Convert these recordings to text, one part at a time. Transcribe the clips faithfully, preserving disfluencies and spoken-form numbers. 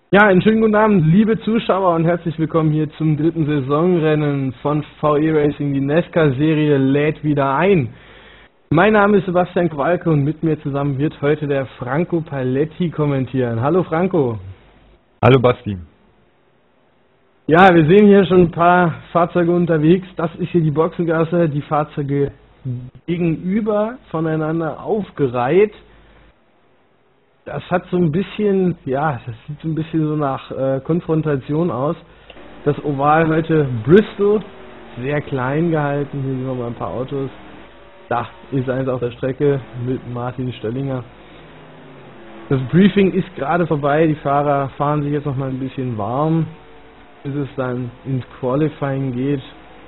Ja, einen schönen guten Abend, liebe Zuschauer, und herzlich willkommen hier zum dritten Saisonrennen von V E Racing. Die NASCAR-Serie lädt wieder ein. Mein Name ist Sebastian Kowalke und mit mir zusammen wird heute der Franco Paletti kommentieren. Hallo Franco. Hallo Basti. Ja, wir sehen hier schon ein paar Fahrzeuge unterwegs. Das ist hier die Boxengasse, die Fahrzeuge gegenüber voneinander aufgereiht. Das hat so ein bisschen, ja, das sieht so ein bisschen so nach äh, Konfrontation aus. Das Oval heute Bristol, sehr klein gehalten. Hier sehen wir mal ein paar Autos. Da ist eins auf der Strecke mit Martin Stöllinger. Das Briefing ist gerade vorbei. Die Fahrer fahren sich jetzt noch mal ein bisschen warm, bis es dann ins Qualifying geht.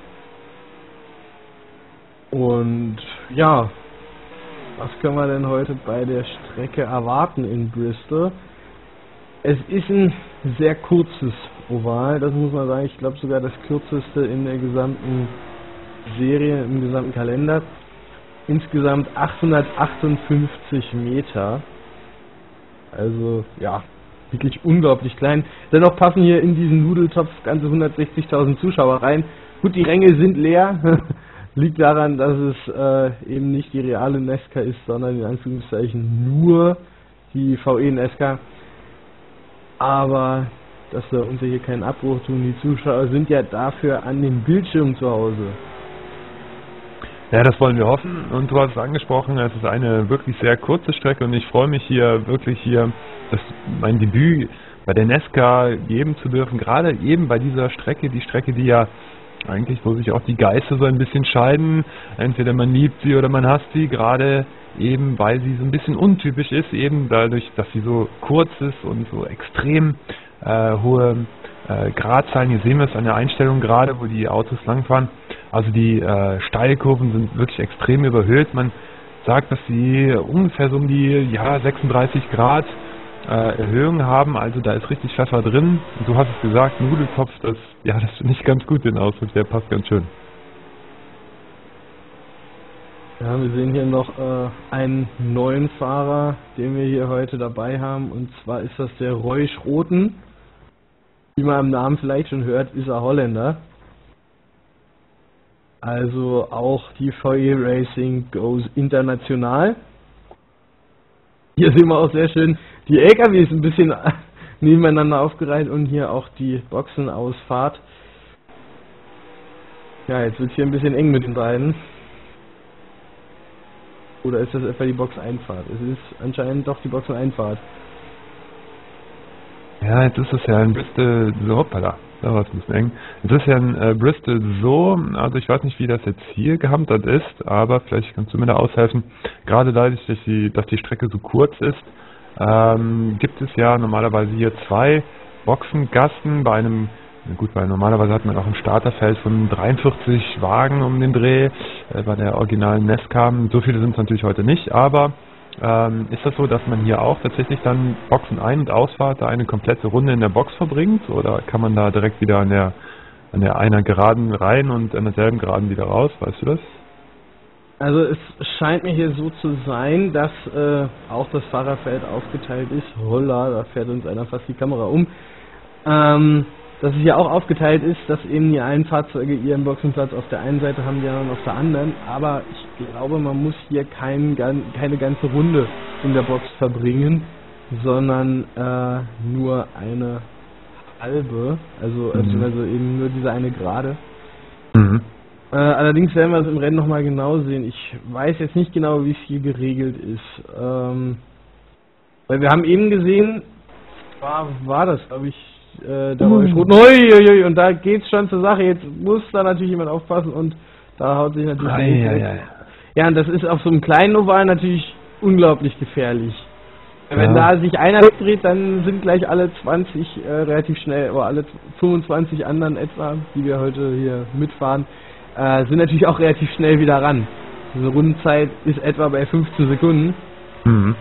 Und ja, was können wir denn heute bei der Strecke erwarten in Bristol? Es ist ein sehr kurzes Oval, das muss man sagen. Ich glaube sogar das kürzeste in der gesamten Serie, im gesamten Kalender. Insgesamt achthundertachtundfünfzig Meter. Also ja, wirklich unglaublich klein. Dennoch passen hier in diesen Nudeltopf ganze hundertsechzigtausend Zuschauer rein. Gut, die Ränge sind leer. Liegt daran, dass es äh, eben nicht die reale NASCAR ist, sondern in Anführungszeichen nur die V E NASCAR. Aber dass wir uns hier keinen Abbruch tun, die Zuschauer sind ja dafür an dem Bildschirm zu Hause. Ja, das wollen wir hoffen, und du hast es angesprochen, es ist eine wirklich sehr kurze Strecke und ich freue mich hier wirklich hier, das, mein Debüt bei der NASCAR geben zu dürfen, gerade eben bei dieser Strecke, die Strecke, die ja eigentlich, wo sich auch die Geister so ein bisschen scheiden, entweder man liebt sie oder man hasst sie, gerade eben, weil sie so ein bisschen untypisch ist, eben dadurch, dass sie so kurz ist und so extrem äh, hohe äh, Gradzahlen. Hier sehen wir es an der Einstellung gerade, wo die Autos langfahren. Also die äh, Steilkurven sind wirklich extrem überhöht. Man sagt, dass sie ungefähr so um die ja, sechsunddreißig Grad Äh, Erhöhungen haben, also da ist richtig Pfeffer drin. Und du hast es gesagt, Nudeltopf, das, ja, das finde ich ganz gut, den Ausdruck, der passt ganz schön. Ja, wir sehen hier noch äh, einen neuen Fahrer, den wir hier heute dabei haben, und zwar ist das der Roy Schroten. Wie man am Namen vielleicht schon hört, ist er Holländer. Also auch die V E Racing goes international. Hier sehen wir auch sehr schön die L K Ws ein bisschen nebeneinander aufgereiht und hier auch die Boxenausfahrt. Ja, jetzt wird es hier ein bisschen eng mit den beiden. Oder ist das etwa die Boxeinfahrt? Es ist anscheinend doch die Boxeneinfahrt. Ja, jetzt ist es ja in Bristol so, hoppala, da war es ein bisschen eng. Jetzt ist ja in äh, Bristol so, also ich weiß nicht, wie das jetzt hier gehandhabt ist, aber vielleicht kannst du mir da aushelfen. Gerade dadurch, dass die, dass die Strecke so kurz ist, ähm, gibt es ja normalerweise hier zwei Boxengassen bei einem, gut, weil normalerweise hat man auch ein Starterfeld von dreiundvierzig Wagen um den Dreh, äh, bei der originalen NASCAR. So viele sind es natürlich heute nicht, aber ähm, ist das so, dass man hier auch tatsächlich dann Boxen ein- und Ausfahrt da eine komplette Runde in der Box verbringt, oder kann man da direkt wieder an der an der einer Geraden rein und an derselben Geraden wieder raus, weißt du das? Also es scheint mir hier so zu sein, dass äh, auch das Fahrerfeld aufgeteilt ist. Holla, da fährt uns einer fast die Kamera um. Ähm, dass es hier auch aufgeteilt ist, dass eben die einen Fahrzeuge ihren Boxenplatz auf der einen Seite haben, die anderen auf der anderen. Aber ich glaube, man muss hier kein, keine ganze Runde in der Box verbringen, sondern äh, nur eine halbe, also, mhm. also eben nur diese eine Gerade. Mhm. Äh, allerdings werden wir es im Rennen nochmal genau sehen. Ich weiß jetzt nicht genau, wie es hier geregelt ist. Ähm, weil wir haben eben gesehen, war, war das, glaube ich, äh, der Roy Schroten. Uiuiui, und da geht's schon zur Sache. Jetzt muss da natürlich jemand aufpassen und da haut sich natürlich... Ah, ja, ja, ja. ja, und das ist auf so einem kleinen Oval natürlich unglaublich gefährlich. Ja. Wenn da sich einer dreht, dann sind gleich alle zwanzig äh, relativ schnell, oder alle fünfundzwanzig anderen etwa, die wir heute hier mitfahren, äh, sind natürlich auch relativ schnell wieder ran. Diese Rundenzeit ist etwa bei fünfzehn Sekunden. Mhm.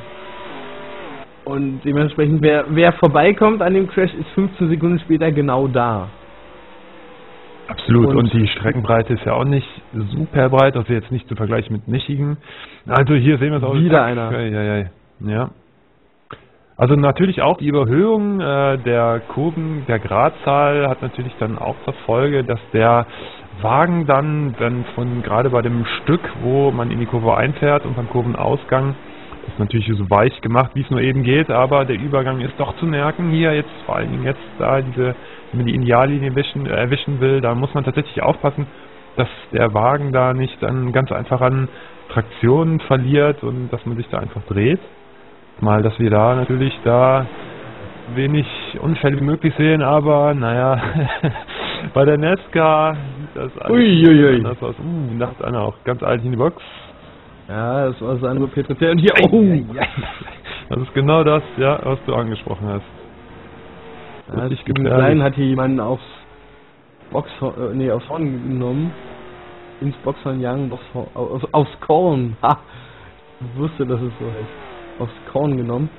Und dementsprechend, wer, wer vorbeikommt an dem Crash, ist fünfzehn Sekunden später genau da. Absolut, und, und die Streckenbreite ist ja auch nicht super breit, also jetzt nicht zu vergleichen mit Michigan. Also hier sehen wir es auch. Wieder einer. Ja, ja, ja. ja. Also natürlich auch die Überhöhung äh, der Kurven, der Gradzahl hat natürlich dann auch zur Folge, dass der Wagen dann, wenn von gerade bei dem Stück, wo man in die Kurve einfährt und beim Kurvenausgang, das ist natürlich so weich gemacht, wie es nur eben geht, aber der Übergang ist doch zu merken. Hier jetzt, vor allen Dingen jetzt da, diese, wenn man die Ideallinie erwischen, erwischen will, da muss man tatsächlich aufpassen, dass der Wagen da nicht dann ganz einfach an Traktion verliert und dass man sich da einfach dreht. Mal, dass wir da natürlich da wenig Unfälle wie möglich sehen, aber naja, bei der Nesca sieht das alles Uiuiui. anders aus. Uh, nachts einer auch ganz alt in die Box. Ja, das war Sandro Petrotel und hier, oh! Das ist genau das, ja, was du angesprochen hast. Ja, Richtig Steven gefährlich. Klein hat hier jemanden aufs Boxhorn, äh, nee, aufs Horn genommen. Ins Boxhorn jagen, aufs, Horn- auf, aufs Korn. Ha! Ich wusste, dass es so heißt. Aufs Korn genommen.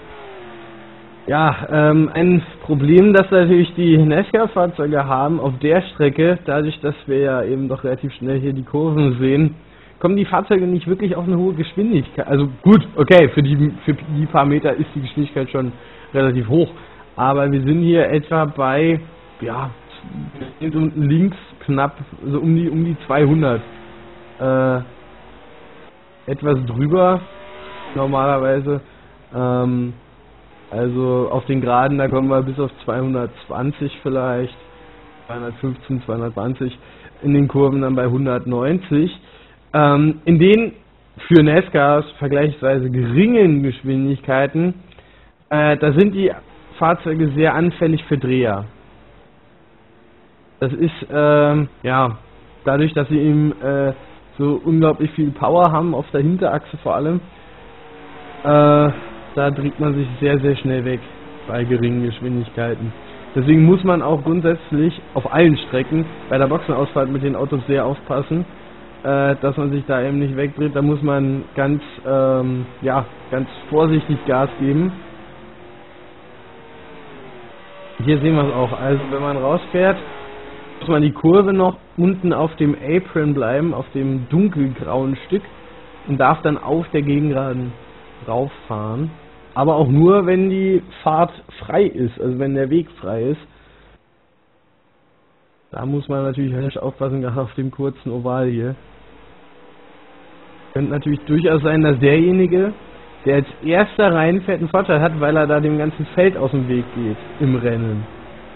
Ja, ähm, ein Problem, das natürlich die Nesca-Fahrzeuge haben auf der Strecke, dadurch, dass wir ja eben doch relativ schnell hier die Kurven sehen, kommen die Fahrzeuge nicht wirklich auf eine hohe Geschwindigkeit. Also gut, okay, für die, für die paar Meter ist die Geschwindigkeit schon relativ hoch, aber wir sind hier etwa bei, ja, unten links knapp, so um die, um die zweihundert. Äh, etwas drüber, normalerweise. Ähm, also auf den Geraden, da kommen wir bis auf zweihundertzwanzig vielleicht, zweihundertfünfzehn, zweihundertzwanzig, in den Kurven dann bei hundertneunzig. Ähm, in den für Nescas vergleichsweise geringen Geschwindigkeiten, äh, da sind die Fahrzeuge sehr anfällig für Dreher. Das ist, ähm, ja, dadurch, dass sie eben äh, so unglaublich viel Power haben, auf der Hinterachse vor allem, äh, da dreht man sich sehr, sehr schnell weg bei geringen Geschwindigkeiten. Deswegen muss man auch grundsätzlich auf allen Strecken bei der Boxenausfahrt mit den Autos sehr aufpassen, äh, dass man sich da eben nicht wegdreht. Da muss man ganz, ähm, ja, ganz vorsichtig Gas geben. Hier sehen wir es auch. Also wenn man rausfährt, muss man die Kurve noch unten auf dem Apron bleiben, auf dem dunkelgrauen Stück, und darf dann auf der Gegengeraden rauffahren. Aber auch nur, wenn die Fahrt frei ist, also wenn der Weg frei ist. Da muss man natürlich höllisch aufpassen, gerade auf dem kurzen Oval hier. Könnte natürlich durchaus sein, dass derjenige, der als erster reinfährt, einen Vorteil hat, weil er da dem ganzen Feld aus dem Weg geht im Rennen.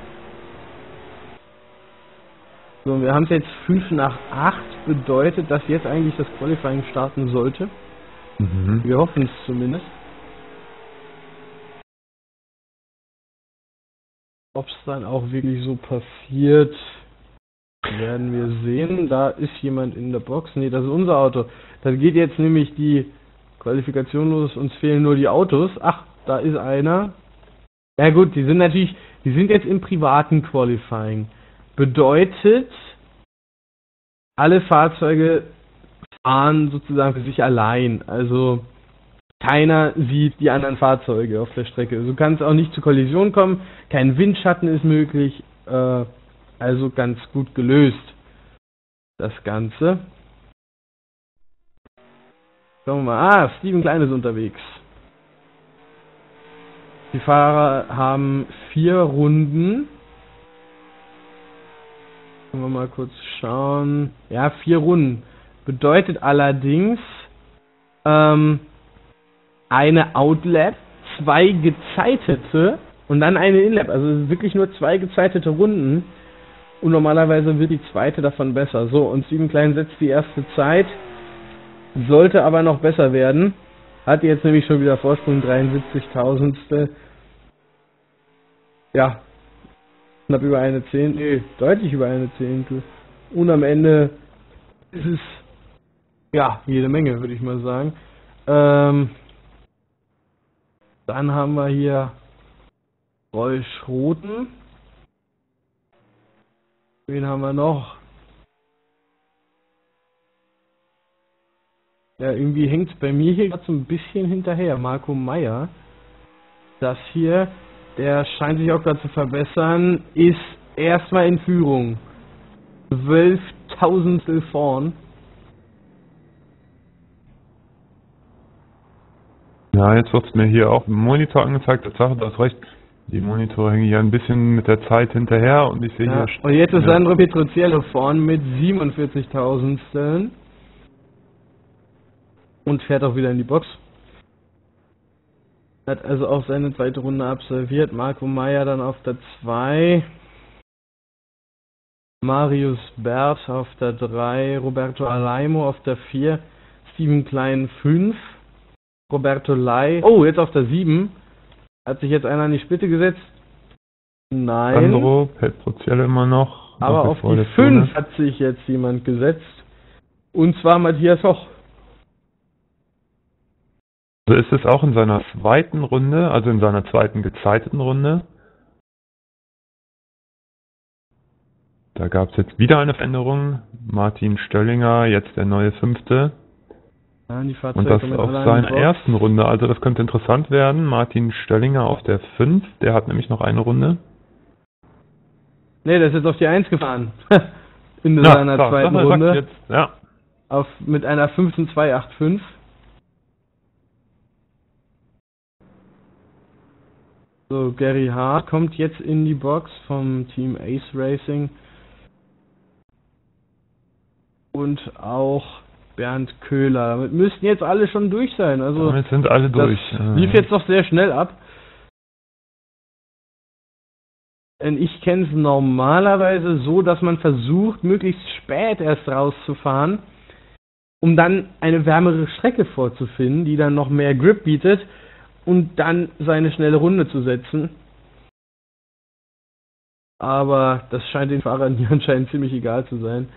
So, wir haben es jetzt fünf nach acht, bedeutet, dass jetzt eigentlich das Qualifying starten sollte. Mhm. Wir hoffen es zumindest. Ob es dann auch wirklich so passiert, werden wir sehen. Da ist jemand in der Box. Ne, das ist unser Auto. Da geht jetzt nämlich die Qualifikation los. Uns fehlen nur die Autos. Ach, da ist einer. Ja gut, die sind natürlich, die sind jetzt im privaten Qualifying. Bedeutet, alle Fahrzeuge fahren sozusagen für sich allein. Also keiner sieht die anderen Fahrzeuge auf der Strecke. So kann es auch nicht zu Kollisionen kommen. Kein Windschatten ist möglich. Äh, also ganz gut gelöst, das Ganze. Schauen wir mal. Ah, Steven Klein ist unterwegs. Die Fahrer haben vier Runden. Können wir mal kurz schauen. Ja, vier Runden. Bedeutet allerdings ähm, eine Outlap, zwei gezeitete und dann eine Inlap. Also wirklich nur zwei gezeitete Runden. Und normalerweise wird die zweite davon besser. So, und Steven Klein setzt die erste Zeit. Sollte aber noch besser werden. Hat jetzt nämlich schon wieder Vorsprung, dreiundsiebzigtausendstel. Ja, knapp über eine Zehntel. Nee, deutlich über eine Zehntel. Und am Ende ist es, ja, jede Menge, würde ich mal sagen. Ähm, dann haben wir hier Roy Schroten. Wen haben wir noch? Ja, irgendwie hängt es bei mir hier gerade so ein bisschen hinterher. Marco Meyer. Das hier, der scheint sich auch gerade zu verbessern, ist erstmal in Führung. Zwölftausendstel vorn. Ja, jetzt wird es mir hier auch im Monitor angezeigt. Tatsache, du hast recht. Die Monitore hängen hier ein bisschen mit der Zeit hinterher und ich sehe Ja. hier... Und jetzt ist ja. Sandro Petroziello vorn mit siebenundvierzigtausendsteln. Und fährt auch wieder in die Box. Hat also auch seine zweite Runde absolviert. Marco Meyer dann auf der zwei. Marius Bert auf der drei. Roberto Alaimo auf der vier. Steven Klein fünf. Roberto Lai. Oh, jetzt auf der sieben. Hat sich jetzt einer an die Spitze gesetzt? Nein. Sandro Petroziello immer noch. Aber noch auf die fünf hat sich jetzt jemand gesetzt. Und zwar Matthias Hoch. So ist es auch in seiner zweiten Runde, also in seiner zweiten gezeiteten Runde. Da gab es jetzt wieder eine Veränderung. Martin Stöllinger, jetzt der neue Fünfte. Ja, die Und das auf seiner ersten Runde, also das könnte interessant werden. Martin Stöllinger auf der fünf, der hat nämlich noch eine Runde. Ne, der ist jetzt auf die eins gefahren. In Na, seiner klar, zweiten sag mal, Runde. sag jetzt, ja. Auf, mit einer fünften zwei acht fünf. So, Gary Hart kommt jetzt in die Box vom Team Ace Racing. Und auch Bernd Köhler. Damit müssten jetzt alle schon durch sein. Also Damit sind alle durch. das lief jetzt doch sehr schnell ab. Denn ich kenne es normalerweise so, dass man versucht, möglichst spät erst rauszufahren, um dann eine wärmere Strecke vorzufinden, die dann noch mehr Grip bietet und dann seine schnelle Runde zu setzen. Aber das scheint den Fahrern hier anscheinend ziemlich egal zu sein.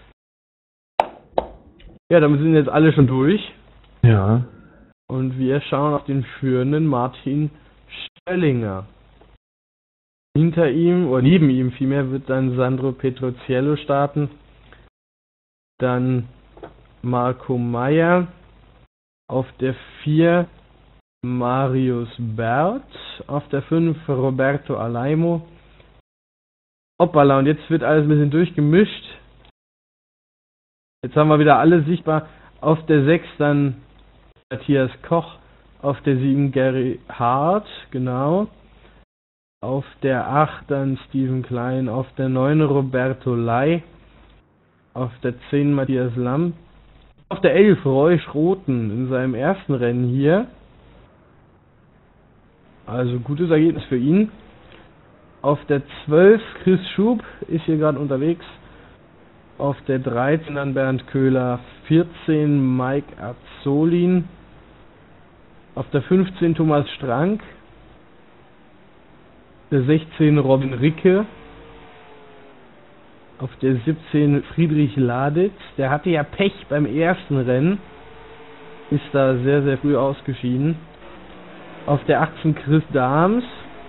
Ja, damit sind jetzt alle schon durch. Ja. Und wir schauen auf den führenden Martin Stöllinger. Hinter ihm, oder neben ihm vielmehr, wird dann Sandro Petroziello starten. Dann Marco Meyer. Auf der vier Marius Bert. Auf der fünf Roberto Alaimo. Hoppala, und jetzt wird alles ein bisschen durchgemischt. Jetzt haben wir wieder alle sichtbar. Auf der sechs dann Matthias Koch. Auf der sieben Gary Hart, genau. Auf der acht dann Steven Klein. Auf der neun Roberto Lai. Auf der zehn Matthias Lamm. Auf der elf Roy Schroten in seinem ersten Rennen hier. Also gutes Ergebnis für ihn. Auf der zwölf Chris Schub ist hier gerade unterwegs. Auf der dreizehn dann Bernd Köhler, vierzehn Mike Azzolin, auf der fünfzehn Thomas Strank, der sechzehn Robin Ricke, auf der siebzehn Friedrich Laditz, der hatte ja Pech beim ersten Rennen, ist da sehr sehr früh ausgeschieden. Auf der achtzehn Chris Dahms,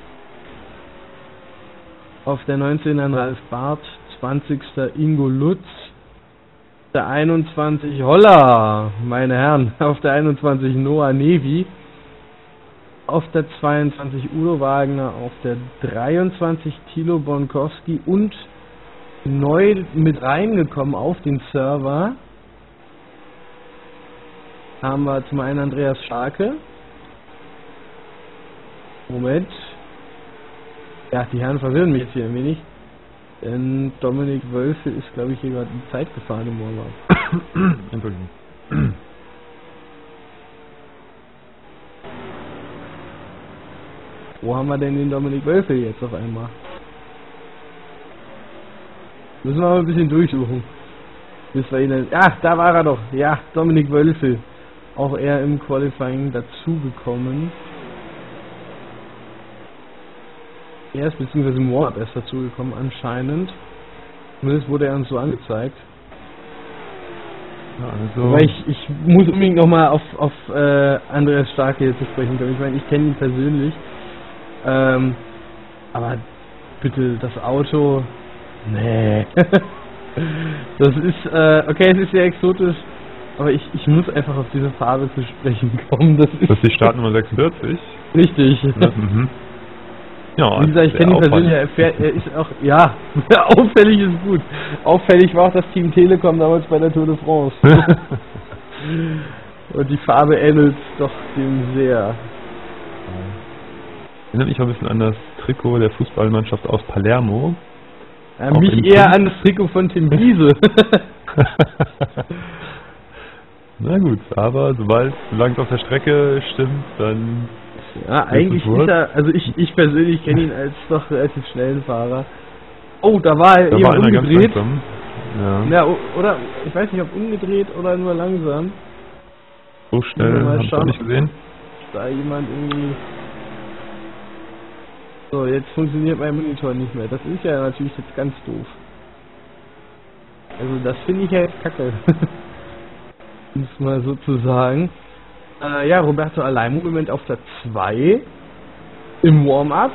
auf der neunzehn dann Ralf Barth, zwanzigster Ingo Lutz, der einundzwanzig Holla, meine Herren, auf der einundzwanzig Noah Nevi, auf der zweiundzwanzig Udo Wagner, auf der dreiundzwanzig Thilo Bonkowski und neu mit reingekommen auf den Server haben wir zum einen Andreas Scharke. Moment. Ja, die Herren verwirren mich jetzt hier ein wenig. Denn Dominik Wölfe ist, glaube ich, hier gerade die Zeit gefahren im Urlaub. Entschuldigung. Wo haben wir denn den Dominik Wölfe jetzt auf einmal? Müssen wir mal ein bisschen durchsuchen. Bis wir ihn dann... Ach, da war er doch. Ja, Dominik Wölfe. Auch er im Qualifying dazugekommen. Er ist beziehungsweise im Warm-Up erst dazugekommen anscheinend. Zumindest wurde er uns so angezeigt. Ja, also Aber ich, ich muss unbedingt nochmal auf, auf äh, Andreas Starke hier zu sprechen kommen. Ich meine, ich kenne ihn persönlich. Ähm, aber bitte, das Auto... Nee. Das ist, äh, okay, es ist sehr exotisch, aber ich, ich muss einfach auf diese Farbe zu sprechen kommen. Das ist, das ist die Startnummer sechsundvierzig. Richtig. Ne? Mhm. Ja, Wie gesagt, ich kenne ihn persönlich, er, fährt, er ist auch, ja, auffällig ist gut. Auffällig war auch das Team Telekom damals bei der Tour de France. Und die Farbe ähnelt doch dem sehr. Erinnert mich auch ein bisschen an das Trikot der Fußballmannschaft aus Palermo. Ja, mich eher an das Trikot von Tim Wiese. Na gut, aber sobald, solange es auf der Strecke stimmt, dann... Ja, eigentlich ist er, also ich, ich persönlich kenne ihn als doch relativ schnellen Fahrer. Oh, da war er da eben war einer umgedreht. Ganz langsam. Ja. Ja, oder, ich weiß nicht, ob umgedreht oder nur langsam. So schnell habe ich auch nicht gesehen. Da jemand irgendwie... So, jetzt funktioniert mein Monitor nicht mehr. Das ist ja natürlich jetzt ganz doof. Also das finde ich ja jetzt kacke. Um es mal so zu sagen. Äh, ja, Roberto Alaimo im Moment auf der zwei im Warm-Up.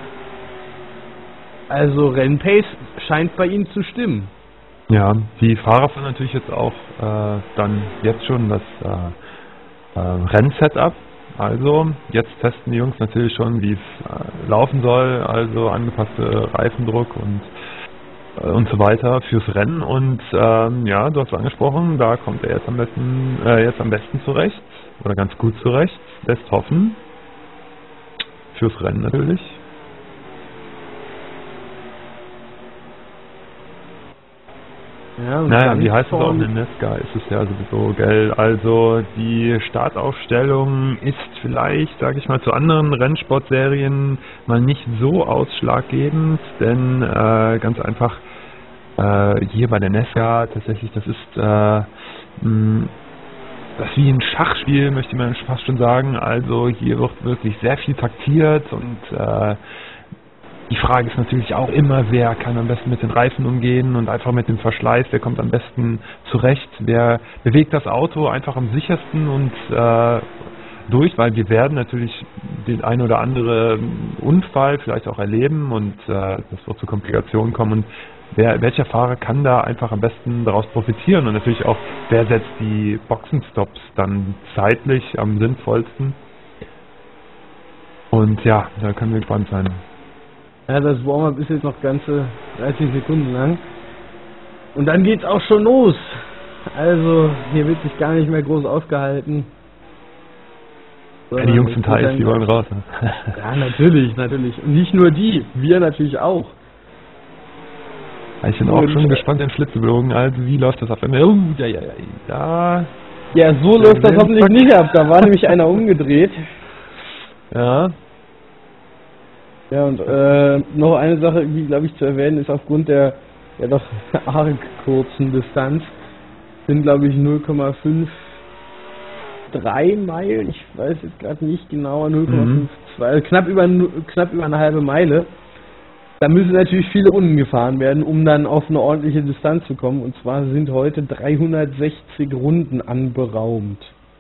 Also Rennpace scheint bei ihm zu stimmen. Ja, die Fahrer fahren natürlich jetzt auch äh, dann jetzt schon das äh, äh, Rennsetup. Also jetzt testen die Jungs natürlich schon, wie es äh, laufen soll, also angepasste Reifendruck und äh, und so weiter fürs Rennen. Und ähm, ja, du hast angesprochen, da kommt er jetzt am besten äh, jetzt am besten zurecht oder ganz gut zurecht, lässt hoffen. Fürs Rennen natürlich. Ja, und naja, wie heißt es auch in der Nesca? Ist es ja sowieso, gell? Also die Startaufstellung ist vielleicht, sage ich mal, zu anderen Rennsportserien mal nicht so ausschlaggebend, denn äh, ganz einfach äh, hier bei der Nesca tatsächlich, das ist äh, mh, das ist wie ein Schachspiel, möchte man fast schon sagen. Also hier wird wirklich sehr viel taktiert und äh, die Frage ist natürlich auch immer, wer kann am besten mit den Reifen umgehen und einfach mit dem Verschleiß, wer kommt am besten zurecht, wer bewegt das Auto einfach am sichersten und äh, durch, weil wir werden natürlich den ein oder andere Unfall vielleicht auch erleben und äh, das wird zu Komplikationen kommen und wer, welcher Fahrer kann da einfach am besten daraus profitieren und natürlich auch, wer setzt die Boxenstops dann zeitlich am sinnvollsten und ja, da können wir gespannt sein. Ja, das Warm-Up ist jetzt noch ganze dreißig Sekunden lang. Und dann geht's auch schon los. Also, hier wird sich gar nicht mehr groß aufgehalten. Ja, die Jungs sind heiß, die wollen raus. Ne? Ja, natürlich, natürlich. Und nicht nur die, wir natürlich auch. Ich bin auch schon gespannt, den Flitzebogen. Also, wie läuft das ab? Oh, ja, ja, ja, da. Ja, so läuft das hoffentlich nicht ab. Da war nämlich einer umgedreht. Ja. Ja, und äh, noch eine Sache, die glaube ich zu erwähnen ist, aufgrund der ja doch arg kurzen Distanz sind glaube ich null Komma fünf drei Meilen, ich weiß jetzt gerade nicht genauer, null Komma fünf zwei, also knapp über knapp über eine halbe Meile. Da müssen natürlich viele Runden gefahren werden, um dann auf eine ordentliche Distanz zu kommen. Und zwar sind heute dreihundertsechzig Runden anberaumt.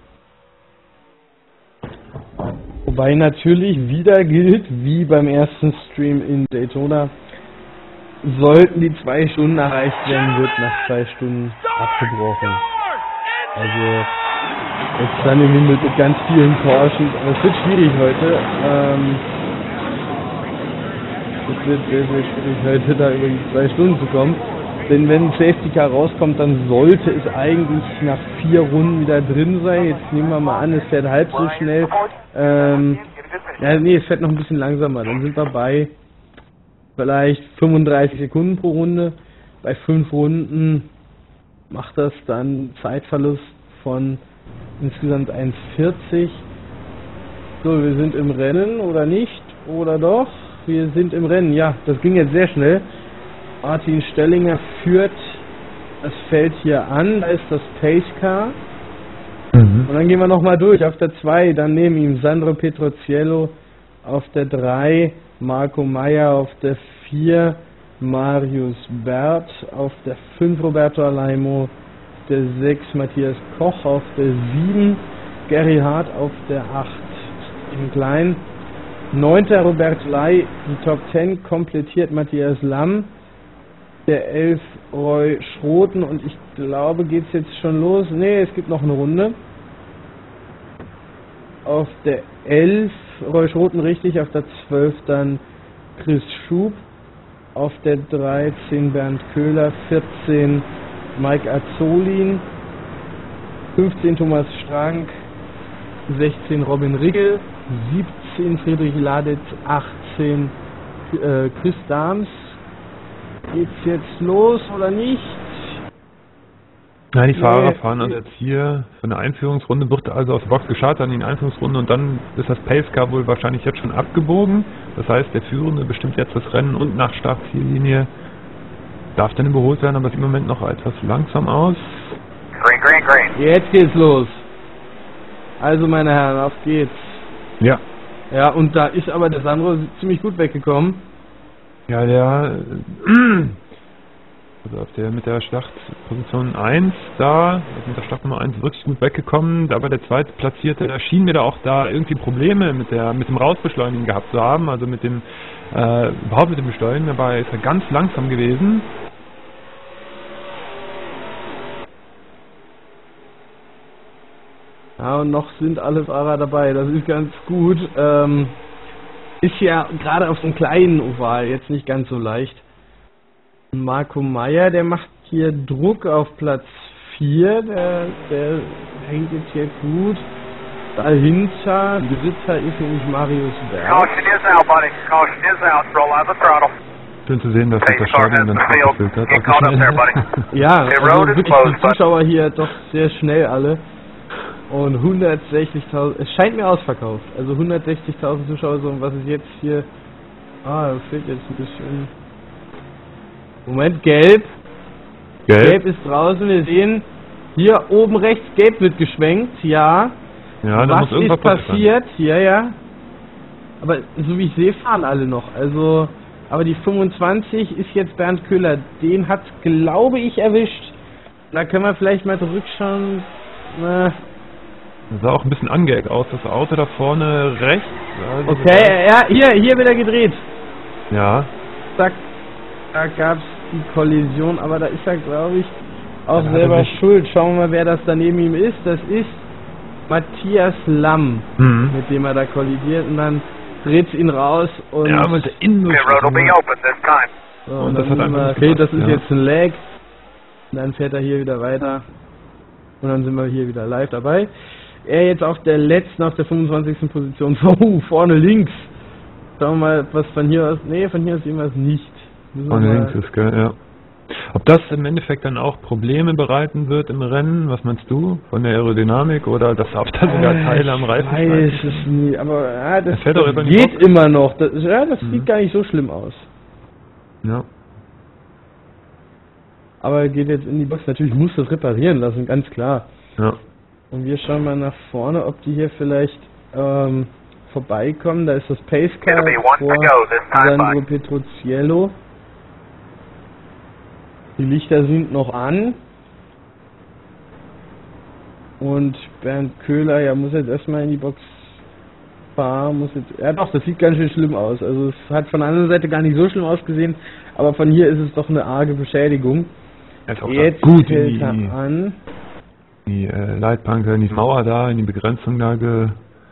Wobei natürlich wieder gilt, wie beim ersten Stream in Daytona, sollten die zwei Stunden erreicht werden, wird nach zwei Stunden abgebrochen. Also jetzt dann im Himmel mit ganz vielen Cautions, aber es wird schwierig heute. Ähm, es wird sehr, sehr schwierig heute da über die zwei Stunden zu kommen. Denn wenn ein Safety Car rauskommt, dann sollte es eigentlich nach vier Runden wieder drin sein. Jetzt nehmen wir mal an, es fährt halb so schnell. Ähm, ja, nee, es fährt noch ein bisschen langsamer. Dann sind wir bei vielleicht fünfunddreißig Sekunden pro Runde. Bei fünf Runden macht das dann Zeitverlust von insgesamt eins vierzig. So, wir sind im Rennen oder nicht? Oder doch? Wir sind im Rennen. Ja, das ging jetzt sehr schnell. Martin Stellinger führt das Feld hier an, da ist das Pace Car. Mhm. Und dann gehen wir nochmal durch. Auf der zwei, dann neben ihm Sandro Petroziello, auf der drei Marco Meyer, auf der vier Marius Bert, auf der fünf Roberto Alaimo, auf der sechs Matthias Koch, auf der sieben Gary Hart, auf der acht Steven Klein, neunter Robert Lai, die Top zehn komplettiert Matthias Lamm, der elf Roy Schroten und ich glaube, geht es jetzt schon los? Ne, es gibt noch eine Runde. Auf der elf Roy Schroten richtig, auf der zwölf dann Chris Schub, auf der dreizehn Bernd Köhler, vierzehn Mike Azzolin, fünfzehn Thomas Strank, sechzehn Robin Rigel, siebzehn Friedrich Laditz, achtzehn äh, Chris Dahms. Geht's jetzt los oder nicht? Ja, die Nee. Fahrer fahren also jetzt hier für eine Einführungsrunde, wird also aus der Box gestartet an die Einführungsrunde und dann ist das Pace Car wohl wahrscheinlich jetzt schon abgebogen. Das heißt, der Führende bestimmt jetzt das Rennen und nach Startziellinie darf dann überholt werden, aber sieht im Moment noch etwas langsam aus. Green, green, green. Jetzt geht's los. Also meine Herren, auf geht's. Ja. Ja, und da ist aber der Sandro ziemlich gut weggekommen. Ja, der äh, also auf der mit der Startposition eins da, also mit der Startnummer eins wirklich gut weggekommen, aber der zweitplatzierte, da schien mir da auch da irgendwie Probleme mit der mit dem Rausbeschleunigen gehabt zu haben, also mit dem äh, überhaupt mit dem Beschleunigen, dabei ist er ganz langsam gewesen. Ja, und noch sind alle Fahrer dabei, das ist ganz gut. Ähm, ist ja gerade auf so einem kleinen Oval jetzt nicht ganz so leicht. Marco Meyer, der macht hier Druck auf Platz vier, der, der hängt jetzt hier gut. Dahinter, Dritter ist nämlich Marius Berg. Caution is out, buddy. Caution is out. Roll out the throttle. Schön zu sehen, dass Pace das car Stadion has dann the field. abgefüllt hat. Get caught up there, buddy. Ja, The also road is wirklich closed, die but- Zuschauer hier doch sehr schnell alle. Und hundertsechzigtausend, es scheint mir ausverkauft. Also hundertsechzigtausend Zuschauer, so, und was ist jetzt hier? Ah, das fehlt jetzt ein bisschen. Moment, gelb. Gelb? Gelb ist draußen, wir sehen hier oben rechts, gelb wird geschwenkt, ja. Ja, da was muss irgendwas ist passiert? Ja, ja. Aber so wie ich sehe, fahren alle noch. Also, aber die fünfundzwanzig ist jetzt Bernd Köhler. Den hat, glaube ich, erwischt. Da können wir vielleicht mal zurückschauen. Na, Das sah auch ein bisschen angeeckt aus, das Auto da vorne rechts. Also okay, ja, hier, hier wird er gedreht. Ja. Zack, da gab es die Kollision, aber da ist er, glaube ich, auch Dann hat er selber sich- schuld. Schauen wir mal, wer das da neben ihm ist. Das ist Matthias Lamm, Mhm. mit dem er da kollidiert, und dann dreht ihn raus und, Ja, aber der Innen Pit road will be open this time. so, und und das dann hat sind einfach wir, nicht okay, das gepasst, ist ja. jetzt ein Lag. Und dann fährt er hier wieder weiter. Und dann sind wir hier wieder live dabei. Er jetzt auf der letzten, auf der fünfundzwanzigsten Position. Oh, vorne links. Schauen wir mal, was von hier aus. Nee, von hier aus sehen wir es nicht. Müssen wir Vorne mal- links ist, gell, ja. Ob das im Endeffekt dann auch Probleme bereiten wird im Rennen, was meinst du? Von der Aerodynamik oder dass ob da sogar Teile am Reifen Ich weiß schneiden? es nie, aber ja, das, Er fährt doch das über die geht Box. immer noch. Das, ja, das Mhm. sieht gar nicht so schlimm aus. Ja. Aber er geht jetzt in die Box. Natürlich muss das reparieren lassen, ganz klar. Ja. Und wir schauen mal nach vorne, ob die hier vielleicht ähm, vorbeikommen. Da ist das Pace Car It'll be one to vor go this time, Sandro bud. Petroziello. Die Lichter sind noch an. Und Bernd Köhler, ja, muss jetzt erstmal in die Box fahren. Muss jetzt, ja doch, das sieht ganz schön schlimm aus. Also es hat von der anderen Seite gar nicht so schlimm ausgesehen, aber von hier ist es doch eine arge Beschädigung. Er ist auch Jetzt da gut in hält die, er an. die äh, Leitplanke, in die Mauer da, in die Begrenzung da ge,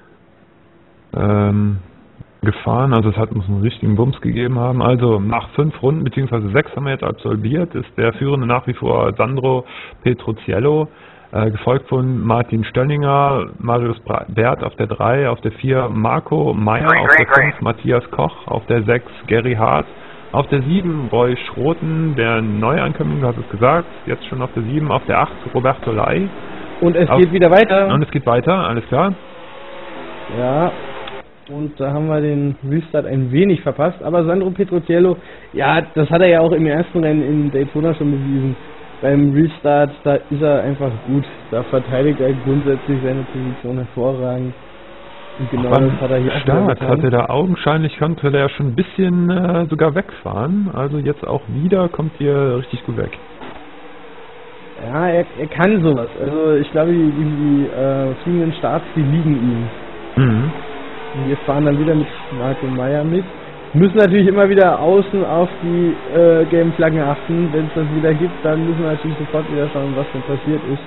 ähm, gefahren. Also es hat uns einen richtigen Bums gegeben haben. Also nach fünf Runden, beziehungsweise sechs haben wir jetzt absolviert, ist der Führende nach wie vor Sandro Petroziello, äh, gefolgt von Martin Stöllinger, Marius Bra- Bert auf der drei, auf der vier Marco Meyer, Green, auf der green, green. fünf Matthias Koch, auf der sechs Gary Hart, auf der sieben Roy Schroten, der Neuankömmling, du hast es gesagt, jetzt schon auf der sieben, auf der acht Roberto Lai. Und es Auf- geht wieder weiter. Und es geht weiter, alles klar. Ja, und da haben wir den Restart ein wenig verpasst. Aber Sandro Petroziello, ja, das hat er ja auch im ersten Rennen in Daytona schon bewiesen. Beim Restart, da ist er einfach gut. Da verteidigt er grundsätzlich seine Position hervorragend. Und genau Beim das hat er hier auch Start wieder getan. hatte der augenscheinlich, konnte der schon ein bisschen äh, sogar wegfahren. Also jetzt auch wieder kommt hier richtig gut weg. Ja, er, er kann sowas. Also ich glaube, die, die, die äh, fliegenden Starts, die liegen ihm. Mhm. Und wir fahren dann wieder mit Marco Meyer mit. Müssen natürlich immer wieder außen auf die äh, gelben Flaggen achten. Wenn es das wieder gibt, dann müssen wir natürlich sofort wieder schauen, was denn passiert ist.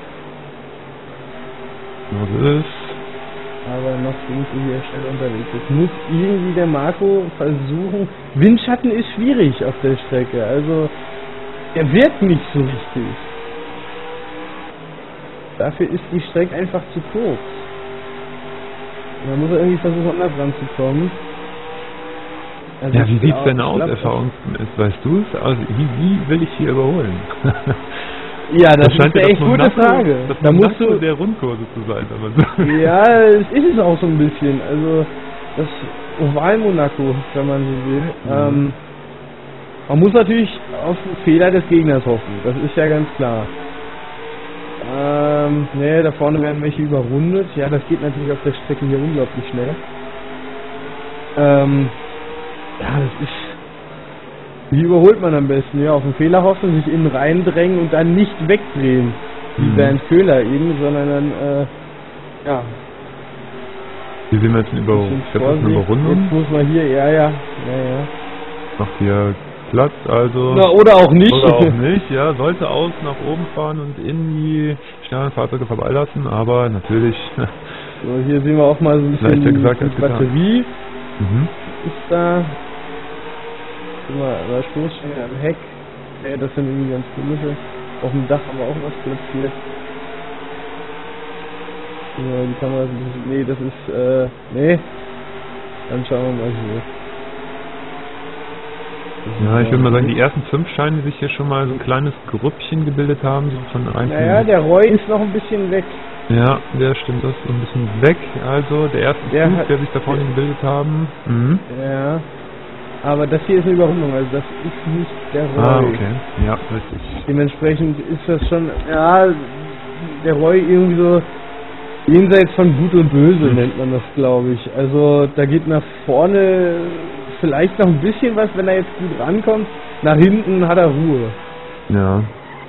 So ist es. Aber noch sind wir hier schnell unterwegs. Jetzt muss irgendwie der Marco versuchen. Windschatten ist schwierig auf der Strecke. Also er wird nicht so richtig. Dafür ist die Strecke einfach zu kurz. Man muss irgendwie versuchen, da dran zu kommen. Also Ja, wie ich sieht's glaub- denn ich aus, glaub, erfahrungsgemäß? Weißt du es? Also, wie, wie will ich hier überholen? Ja, das, ist scheint eine ja echt gute Monaco- Frage. Das Da musst Monaco du. der Rundkurse zu sein, aber so. Ja, es ist es auch so ein bisschen. Also das Oval Monaco, wenn man so will. Mhm. Ähm, man muss natürlich auf den Fehler des Gegners hoffen. Das ist ja ganz klar. Ähm, ne, da vorne werden welche überrundet. Ja, das geht natürlich auf der Strecke hier unglaublich schnell. Ähm, ja, das ist. Wie überholt man am besten? Ja, auf den Fehler hoffen, sich innen reindrängen und dann nicht wegdrehen. Wie Mhm. Bernd Köhler eben, sondern dann, äh, ja, Wie sind wir jetzt denn über, bisschen ich glaube, das ist eine Vorsicht. Überrundung? Jetzt muss man hier, ja, ja, ja, ja. Macht hier Platz, also. Na, oder auch nicht. Oder auch nicht, ja, sollte außen nach oben fahren und in die schnellen Fahrzeuge vorbeilassen, aber natürlich. So, hier sehen wir auch mal so ein bisschen Leichter die, gesagt die als getan. Batterie mhm. ist da. Guck mal, da Stoßstange am Heck. Ja, das sind irgendwie ganz komische. Auf dem Dach haben wir auch was platziert. Ja, die Kamera ist ein bisschen. Nee, das ist, äh, nee. Dann schauen wir mal hier. Das Ja, ist ich würde mal sagen, nicht- die ersten fünf scheinen sich hier schon mal so ein kleines Grüppchen gebildet haben, so von einzelnen. Naja, der Roy ist noch ein bisschen weg. Ja, der stimmt, das ist so ein bisschen weg. Also der erste Der Zug, hat- der sich da vorne gebildet haben. Mhm. Ja. Aber das hier ist eine Überrundung, also das ist nicht der Roy. Ah, okay. Ja, richtig. Dementsprechend ist das schon, ja, der Roy irgendwie so jenseits von Gut und Böse, Hm. nennt man das, glaube ich. Also da geht nach vorne vielleicht noch ein bisschen was, wenn er jetzt gut rankommt. Nach hinten hat er Ruhe. Ja.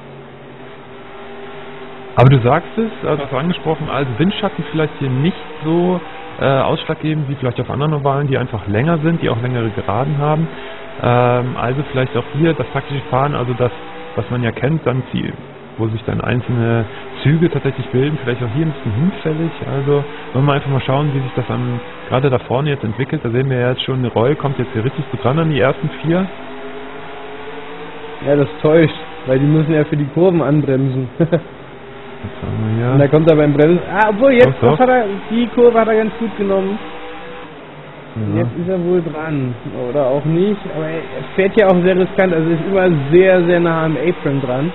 Aber du sagst es, also hast du angesprochen, als Windschatten vielleicht hier nicht so äh, ausschlaggebend wie vielleicht auf anderen Ovalen, die einfach länger sind, die auch längere Geraden haben. Ähm, also vielleicht auch hier das taktische Fahren, also das, was man ja kennt, dann Ziel, wo sich dann einzelne Züge tatsächlich bilden, vielleicht auch hier ein bisschen hinfällig. Also wollen wir einfach mal schauen, wie sich das am, gerade da vorne jetzt entwickelt. Da sehen wir ja jetzt schon, Roy kommt jetzt hier richtig gut ran an die ersten vier. Ja, das täuscht, weil die müssen ja für die Kurven anbremsen. Jetzt haben wir Und da hier. kommt er beim Bremsen. Ah, obwohl jetzt Doch, doch. das hat er, die Kurve hat er ganz gut genommen. Ja. Jetzt ist er wohl dran. Oder auch nicht. Aber er er fährt ja auch sehr riskant. Also ist immer sehr, sehr nah am Apron dran.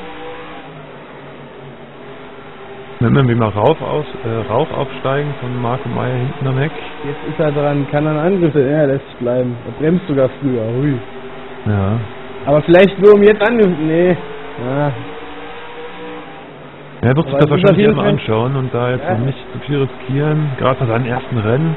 Wenn wir mal Rauch, aus, äh, Rauch aufsteigen von Marco Meyer hinten am Heck. Jetzt ist er dran. Kann er einen Angriff? Ja, lässt sich bleiben. Er bremst sogar früher. Hui. Ja. Aber vielleicht nur um jetzt Angriff. Nee. Ja. Er wird sich Aber das es ist auf wahrscheinlich jeden immer Fall- anschauen und da jetzt Ja. noch nicht zu viel riskieren, gerade bei seinen ersten Rennen.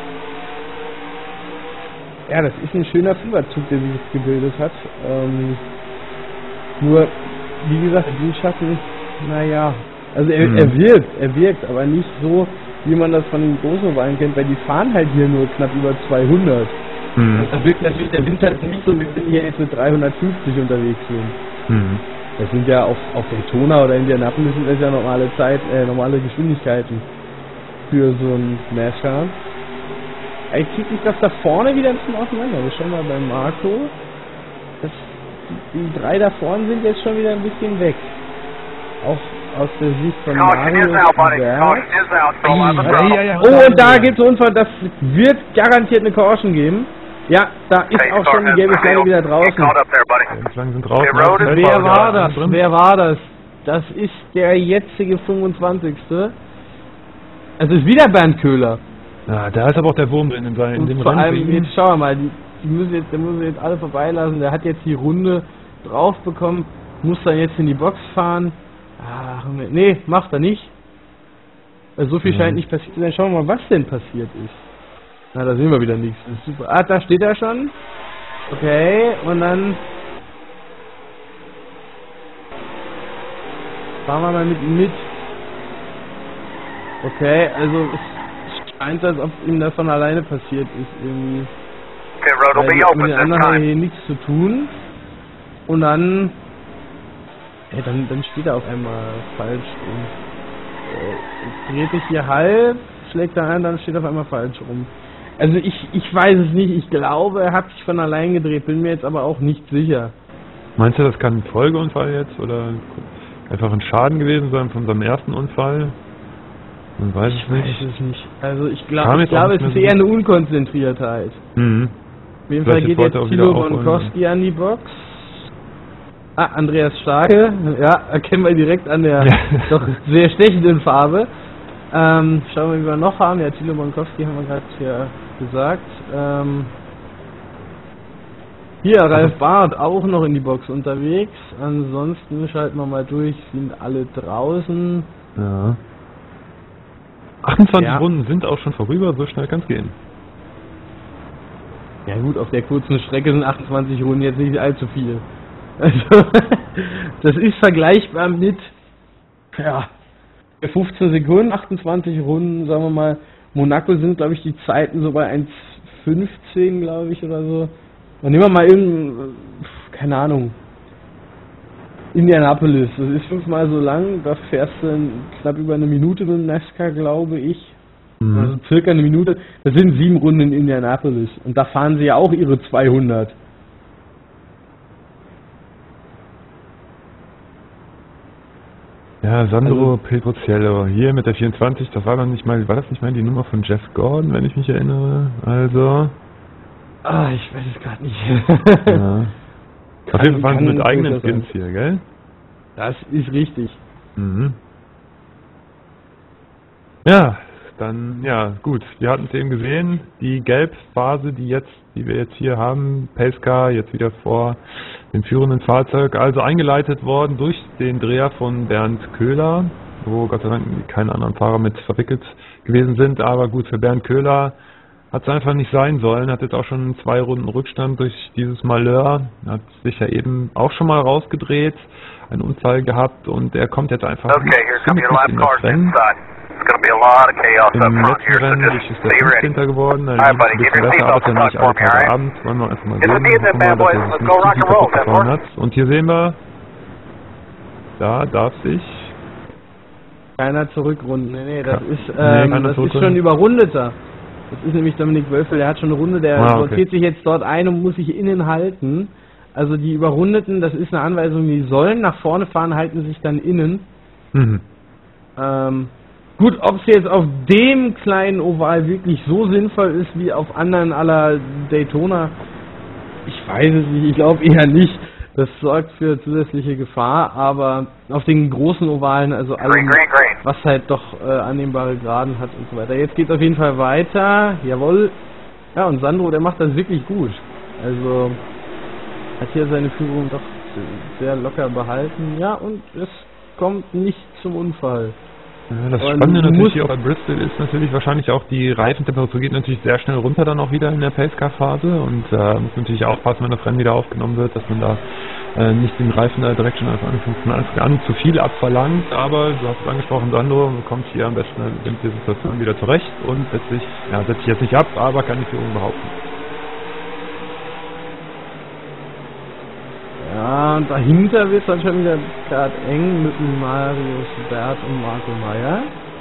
Ja, das ist ein schöner Führerzug, der sich jetzt gebildet hat. Ähm, nur, wie gesagt, Windschatten, naja. Also er, Mhm. er wirkt, er wirkt, aber nicht so, wie man das von den großen Ovalen kennt, weil die fahren halt hier nur knapp über zweihundert. Hm. Da wirkt natürlich der Windschatten nicht so, wie wenn wir jetzt mit dreihundertfünfzig unterwegs sind. Hm. Das sind ja auf, auf Daytona oder Indianapolis sind das ja normale Zeit, äh, normale Geschwindigkeiten für so ein NASCAR. Jetzt zieht sich das da vorne wieder ein bisschen auseinander. Wir schauen mal bei Marco. Das, die, die drei da vorne sind jetzt schon wieder ein bisschen weg. Auch aus der Sicht von Caution Mario is out, buddy. und Bernd. Caution is out. Roll out the Ja, throttle. ja, ja. Oh, und da gibt es Unfall. Das wird garantiert eine Caution geben. Ja, da ist Pace auch car schon die has gelbe been Flagge wieder handled. Get draußen. caught up there, buddy. Die Flaggen sind draußen. Der Road is- Feld- Wer war das? drin. Wer war das? Das ist der jetzige fünfundzwanzigste. Es ist wieder Bernd Köhler. Ja, da ist aber auch der Wurm drin in, seinem, in Und dem vor Rennen. allem, jetzt schauen wir mal, die, die müssen jetzt, der muss jetzt alle vorbeilassen. Der hat jetzt die Runde drauf bekommen, muss dann jetzt in die Box fahren. Ach, nee, macht er nicht. Also so viel Mhm. scheint nicht passiert zu sein. Schauen wir mal, was denn passiert ist. Na, da sehen wir wieder nichts. Das ist super. Ah, da steht er schon. Okay, und dann fahren wir mal mit ihm mit. Okay, also es scheint, als ob ihm das von alleine passiert ist irgendwie. Pit road will Weil be die- open mit den this anderen haben time. hier nichts zu tun. Und dann, ja, dann, dann steht er auf einmal falsch. Und, äh, dreht sich hier halb, schlägt er ein, dann steht er auf einmal falsch rum. Also ich, ich weiß es nicht. Ich glaube, er hat sich von allein gedreht, bin mir jetzt aber auch nicht sicher. Meinst du, das kann ein Folgeunfall jetzt oder einfach ein Schaden gewesen sein von seinem ersten Unfall? Man weiß Ich es nicht. weiß es nicht. Also ich Kam glaube, ich jetzt auch glaube, nicht es ist mehr so eher gut. eine Unkonzentriertheit. Mhm. Auf jeden Vielleicht Fall jetzt geht wollte jetzt er auch wieder Thilo aufholen. Bonkowski an die Box. Ah, Andreas Starke. Ja, erkennen wir direkt an der Ja. doch sehr stechenden Farbe. Ähm, schauen wir, wie wir noch haben. Ja, Thilo Bonkowski haben wir gerade hier gesagt. Ähm, hier, Ralf Barth auch noch in die Box unterwegs. Ansonsten schalten wir mal durch, sind alle draußen. Ja. achtundzwanzig Ja. Runden sind auch schon vorüber, so schnell kann es gehen. Ja gut, auf der kurzen Strecke sind achtundzwanzig Runden jetzt nicht allzu viel. Also, das ist vergleichbar mit, ja, fünfzehn Sekunden, achtundzwanzig Runden, sagen wir mal. Monaco sind, glaube ich, die Zeiten so bei eins fünfzehn, glaube ich, oder so. Dann nehmen wir mal irgendein, keine Ahnung, Indianapolis. Das ist fünfmal so lang, da fährst du in knapp über eine Minute mit dem NASCAR, glaube ich. Mhm. Also circa eine Minute. Das sind sieben Runden in Indianapolis. Und da fahren sie ja auch ihre zweihundert. Ja, Sandro Also- Petroziello, hier mit der vierundzwanzig, das war doch nicht mal, war das nicht mal die Nummer von Jeff Gordon, wenn ich mich erinnere? Also, Ah, ich weiß es gerade nicht. ja. Auf jeden Fall fahren sie kann mit eigenen guter sein. Skins hier, gell? Das ist richtig. Mhm. Ja, dann, ja, gut. Wir hatten es eben gesehen, die Gelbphase, die jetzt, die wir jetzt hier haben, Pacecar, jetzt wieder vor dem führenden Fahrzeug, also eingeleitet worden durch den Dreher von Bernd Köhler, wo Gott sei Dank keine anderen Fahrer mit verwickelt gewesen sind, aber gut, für Bernd Köhler hat es einfach nicht sein sollen, hat jetzt auch schon zwei Runden Rückstand durch dieses Malheur, hat sich ja eben auch schon mal rausgedreht, einen Unfall gehabt und er kommt jetzt einfach Okay, here come findet your nicht in last das cars Rennen. inside. It's going to be a lot of chaos Im up front letzten here, so Rennen just ist der stay ready. fünfzehnte geworden, also Alright, ein buddy, bisschen get your besser, seat aber off ist ja the nicht front alle for me, Tage alright? Abend. Wollen wir einfach mal Get the sehen, seat in hoffen that mal, dass bad er boy. sich Let's nicht go zu rock viel and roll, kaputt gefahren ten hat. Und hier sehen wir, da darf sich Keiner zurückrunden. Nee, nee, das Ka- ist, nee, ähm, keiner das ist zurückrunden. schon überrundeter. Das ist nämlich Dominik Wölfel, der hat schon eine Runde, der Ah, okay. sortiert sich jetzt dort ein und muss sich innen halten. Also die Überrundeten, das ist eine Anweisung, die sollen nach vorne fahren, halten sich dann innen. mhm. Ähm, gut, ob es jetzt auf dem kleinen Oval wirklich so sinnvoll ist wie auf anderen aller Daytona, ich weiß es nicht, ich glaube eher nicht. Das sorgt für zusätzliche Gefahr, aber auf den großen Ovalen, also Green, allem, green, green. was halt doch äh, annehmbare Geraden hat und so weiter. Jetzt geht es auf jeden Fall weiter, jawohl. Ja, und Sandro, der macht das wirklich gut. Also hat hier seine Führung doch sehr locker behalten. Ja, und es kommt nicht zum Unfall. Ja, das Und Spannende du natürlich musst- hier auch bei Bristol ist natürlich wahrscheinlich auch die Reifentemperatur geht natürlich sehr schnell runter dann auch wieder in der Pacecar-Phase und äh, muss natürlich aufpassen, wenn das Rennen wieder aufgenommen wird, dass man da äh, nicht den Reifen da direkt schon von Anfang an zu viel abverlangt, aber du hast es angesprochen, Sandro bekommt hier am besten in dieser Situation wieder zurecht und setzt sich, ja, setzt sich jetzt nicht ab, aber kann die Führung behaupten. Ja, und dahinter wird es dann schon wieder gerade eng mit dem Marius Bert und Marco Meyer.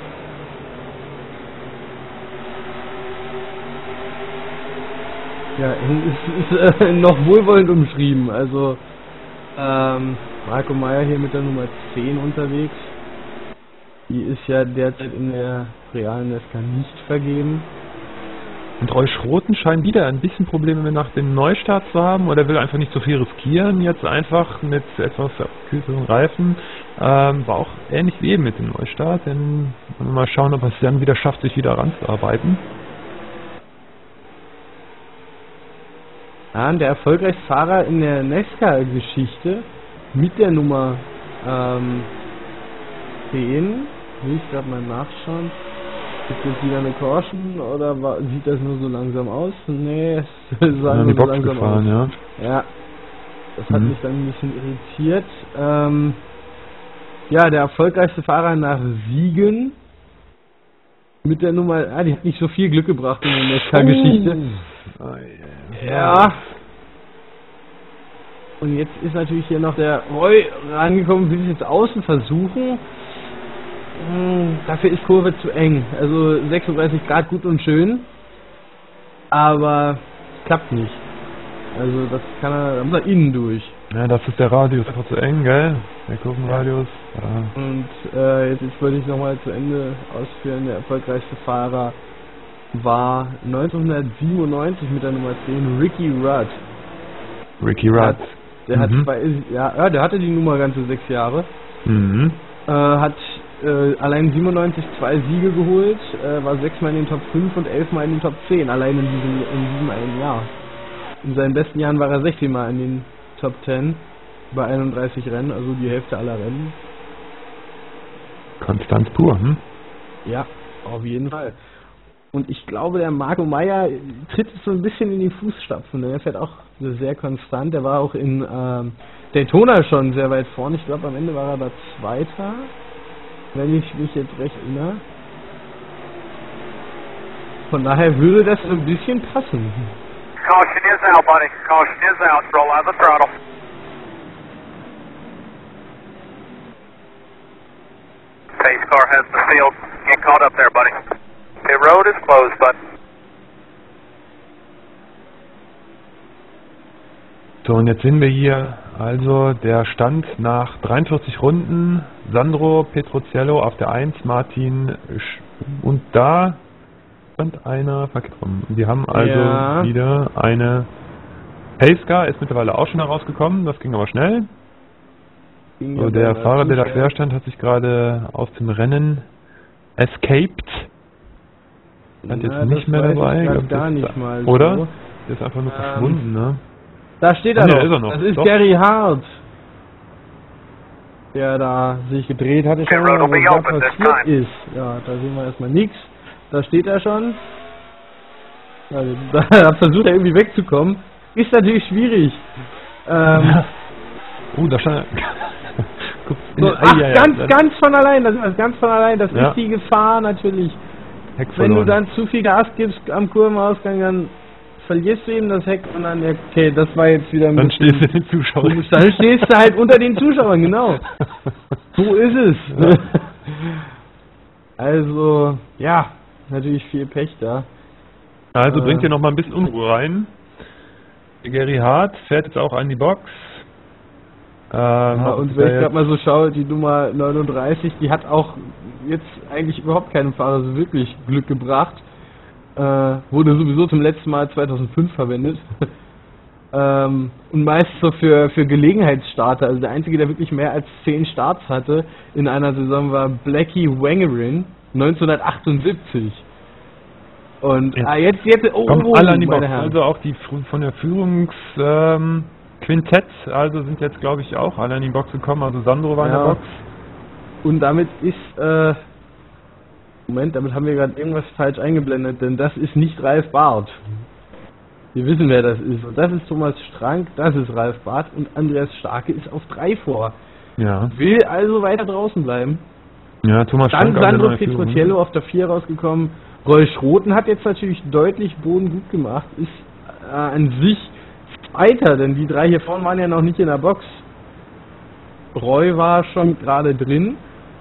Ja, eng ist, ist äh, noch wohlwollend umschrieben. Also, ähm, Marco Meyer hier mit der Nummer zehn unterwegs. Die ist ja derzeit in der realen NASCAR nicht vergeben. Und Roy Schroten scheint wieder ein bisschen Probleme nach dem Neustart zu haben oder will einfach nicht so viel riskieren, jetzt einfach mit etwas abgekühlteren Reifen. Ähm, war auch ähnlich wie eben mit dem Neustart, denn wollen wir mal schauen, ob er es dann wieder schafft, sich wieder ranzuarbeiten. Ja, und der erfolgreichste Fahrer in der NASCAR-Geschichte mit der Nummer ähm, zehn, will ich gerade mal nachschauen. Ist das wieder eine Caution oder war, sieht das nur so langsam aus? Nee, es sah Ja, nur die so Box langsam gefahren, aus. ja. Ja, das hat Mhm. mich dann ein bisschen irritiert. Ähm, ja, der erfolgreichste Fahrer nach Siegen mit der Nummer, ah, die hat nicht so viel Glück gebracht in der NASCAR-Geschichte. Oh. Oh, Ja. Und jetzt ist natürlich hier noch der Roy rangekommen, will es jetzt außen versuchen. Hm, dafür ist Kurve zu eng. Also sechsunddreißig Grad gut und schön. Aber klappt nicht. Also das kann er, da muss er innen durch. Ja, das ist der Radius einfach zu eng, gell? der Kurvenradius. Ja. Und äh, jetzt, jetzt wollte ich nochmal zu Ende ausführen, der erfolgreichste Fahrer war neunzehnhundertsiebenundneunzig mit der Nummer zehn Ricky Rudd. Ricky Rudd. Der hat, mhm. zwei, ja, ja, der hatte die Nummer ganze sechs Jahre. Mhm. Äh, hat äh, allein siebenundneunzig zwei Siege geholt, äh, war sechsmal in den Top fünf und elfmal in den Top zehn, allein in diesem, in diesem einen Jahr. In seinen besten Jahren war er sechzehn Mal in den Top zehn bei einunddreißig Rennen, also die Hälfte aller Rennen. Konstanz pur, hm? Ja, auf jeden Fall. Und ich glaube, der Marco Meyer tritt so ein bisschen in die Fußstapfen. Er fährt auch sehr konstant. Der war auch in ähm, Daytona schon sehr weit vorne. Ich glaube, am Ende war er da Zweiter, wenn ich mich jetzt recht erinnere. Von daher würde das so ein bisschen passen. Caution is out, buddy. Caution is out. Roll out the throttle. Pace car has the field. Get caught up there, buddy. The road is closed, bud. So, und jetzt sehen wir hier also der Stand nach dreiundvierzig Runden. Sandro Petrocello auf der eins, Martin Sch und da stand einer verkehrt rum. Die haben also Ja. wieder eine Pacecar, ist mittlerweile auch schon herausgekommen, das ging aber schnell. Ging So, ja der dann Fahrer, der da dazu, quer stand, hat sich gerade aus dem Rennen escaped. Stand jetzt Na, nicht das mehr weiß ich dabei. grad glaub, gar das- nicht mal Oder? so. Der ist einfach nur Ähm, verschwunden, ne? Da steht Ah, er, nee, noch. da ist er noch. Das ist Doch. Gary Hart, der da sich gedreht hat. Ich schau mal, was da passiert ist. Ja, da sehen wir erstmal nichts. Da steht er schon. Also, da, da versucht er irgendwie wegzukommen. Ist natürlich schwierig. Ähm, Oh, da stand er. Guck, so, ah, ach, ja, ja, ganz, dann- ganz von allein. Das ist ganz von allein. Das Ja. ist die Gefahr natürlich. Heck Wenn du verloren. dann zu viel Gas gibst am Kurvenausgang, dann verlierst du eben das Heck und dann, okay, das war jetzt wieder ein Dann bisschen stehst du den Zuschauern. komisch. Dann stehst du halt unter den Zuschauern, genau. So ist es. Ja. Also, ja, natürlich viel Pech da. Also Äh, bringt hier nochmal ein bisschen Unruhe rein. Gary Hart fährt jetzt auch an die Box. Ähm, Ja, ob und es wenn da ich jetzt- gerade mal so schaue, die Nummer neununddreißig, die hat auch jetzt eigentlich überhaupt keinem Fahrer so wirklich Glück gebracht. Äh, wurde sowieso zum letzten Mal zweitausendfünf verwendet. ähm, und meist so für, für Gelegenheitsstarter. Also der einzige, der wirklich mehr als zehn Starts hatte in einer Saison, war Blackie Wangerin neunzehnhundertachtundsiebzig. Und Jetzt ah, jetzt, jetzt, oh, kommen oh, alle an die meine Box. Herren. Also auch die Fr- von der Führungs ähm, Quintett, also sind jetzt glaube ich auch alle an die Box gekommen. Also Sandro war in Ja. der Box. Und damit ist, äh, Moment, damit haben wir gerade irgendwas falsch eingeblendet, denn das ist nicht Ralf Barth. Wir wissen, wer das ist. Und das ist Thomas Strank, das ist Ralf Barth und Andreas Starke ist auf drei vor. Ja. Will also weiter draußen bleiben. Ja, Thomas Dann Strank, also Sandro neue Führung. Petrocello auf der vier rausgekommen. Roy Schroten hat jetzt natürlich deutlich Boden gut gemacht, ist äh, an sich Zweiter, denn die drei hier vorne waren ja noch nicht in der Box. Roy war schon gerade drin.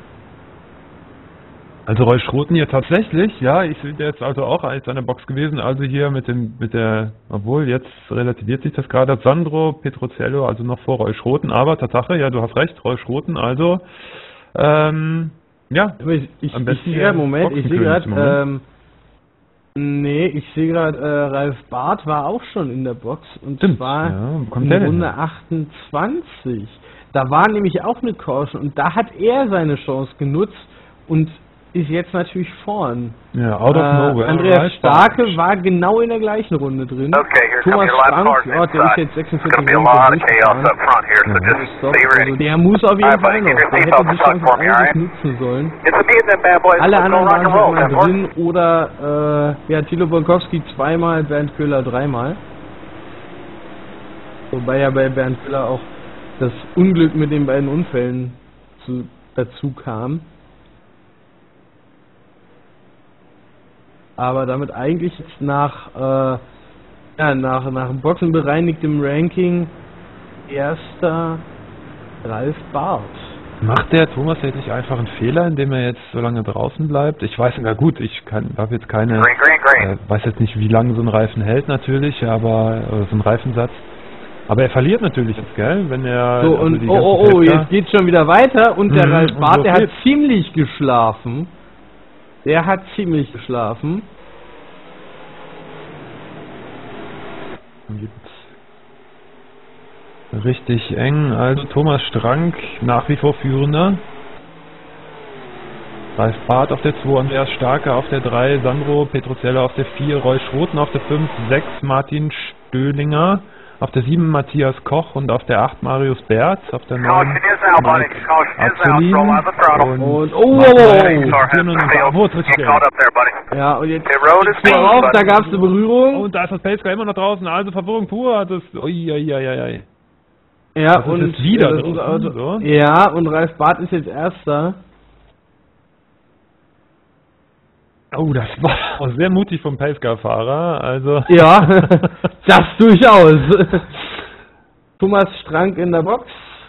Also Roy Schroten hier tatsächlich, ja, ich bin jetzt also auch als an der Box gewesen, also hier mit dem, mit der, obwohl jetzt relativiert sich das gerade, Sandro Petrocello, also noch vor Roy Schroten, aber Tatsache, ja, du hast recht, Roy Schroten, also, ähm, ja, Aber Ich, ich, Am ich besten sehe der gerade, Moment, ich sehe Boxenkönig gerade, im Moment. ähm, nee, ich sehe gerade, äh, Ralf Barth war auch schon in der Box und Stimmt, zwar ja, wo kommt in der denn Runde her? achtundzwanzig. Da war nämlich auch eine Caution und da hat er seine Chance genutzt und ist jetzt natürlich vorn. ja, out of Äh, nowhere. Andreas Ralf Starke Barth. war genau in der gleichen Runde drin. Okay, here comes Thomas your last Frank, cars ja, der ist inside. jetzt It's sechsundvierzig going to be a Runden lot of chaos durchgefahren. up front here, so Ja. just Stop, be also ready. der muss auf jeden Alright, Fall buddy, noch. keep your Der hätte seatbelt die stuck Chance for me, eigentlich alright? nutzen sollen. It's a beat them bad boys. Alle Let's go anderen rock waren and roll, schon mal Denver. drin oder äh, ja, Thilo Bonkowski zweimal, Bernd Köhler dreimal. Wobei ja bei Bernd Köhler auch das Unglück mit den beiden Unfällen zu, dazu kam. Aber damit eigentlich jetzt nach, äh, ja, nach, nach boxenbereinigtem Ranking erster Ralf Barth. Macht der Thomas jetzt nicht einfach einen Fehler, indem er jetzt so lange draußen bleibt? Ich weiß, na gut, ich habe jetzt keine, Green, green, green. äh, weiß jetzt nicht, wie lange so ein Reifen hält natürlich, aber äh, so ein Reifensatz. Aber er verliert natürlich jetzt, gell? Wenn er. So, also und die oh, ganzen oh, oh, Pelzer- jetzt geht's schon wieder weiter und der Mhm, Ralf und Barth, so der hat geht's. ziemlich geschlafen. Der hat ziemlich geschlafen. Richtig eng. Also Thomas Strank nach wie vor Führender. Ralf Barth auf der zwei, Andreas Starke auf der drei, Sandro Petruzella auf der vier, Roy Schroten auf der fünf, sechs Martin Stöhlinger, auf der sieben Matthias Koch und auf der acht Marius Berz, auf der neun Caution is out, buddy. Mike Caution is out. Azulin Roll out the throttle. und Und oh, Martin oh, Meyer oh, Pace car has diskutieren the und field. wo ist Get caught up there, buddy. Ja, und jetzt The road is fuhr smooth, raus, da buddy. gab's eine Berührung. und da ist das Pacecar immer noch draußen, also Verwirrung pur, das ui, ui, ui, ui. Ja, Das ist und jetzt wieder äh, das draußen, Auto, so. ja, und Ralf Barth ist jetzt Erster. Oh, das war auch sehr mutig vom Pacecar-Fahrer, also... Ja, das durchaus. Thomas Strank in der Box.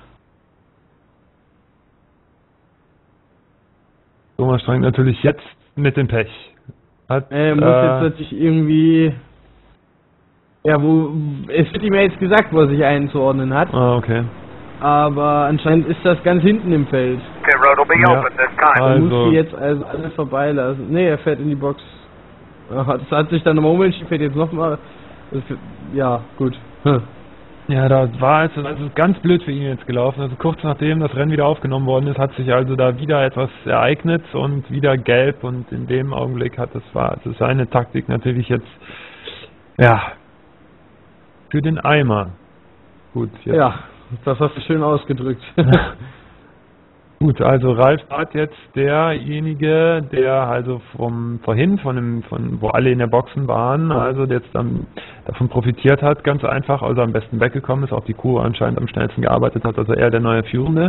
Thomas Strank natürlich jetzt mit dem Pech. Hat, Er muss äh, jetzt natürlich irgendwie... Ja, wo... Es wird ihm ja jetzt gesagt, wo er sich einzuordnen hat. Ah, okay. Aber anscheinend ist das ganz hinten im Feld. Okay, road will be Ja. open this time. Er Also- muss die jetzt also alle vorbeilassen. Ne, er fährt in die Box. Ach, das hat sich dann nochmal umentschieden, fährt jetzt nochmal... Ja, gut. Hm. Ja, da war es, das ist ganz blöd für ihn jetzt gelaufen. Also kurz nachdem das Rennen wieder aufgenommen worden ist, hat sich also da wieder etwas ereignet und wieder gelb und in dem Augenblick hat das war, das ist seine Taktik natürlich jetzt, ja, für den Eimer. Gut, jetzt. Ja, das hast du schön ausgedrückt. Gut, also Ralf Barth jetzt derjenige, der also vom vorhin von dem von wo alle in der Boxen waren, also jetzt dann davon profitiert hat, ganz einfach, also am besten weggekommen ist, auf die Kuh anscheinend am schnellsten gearbeitet hat, also er der neue Führende.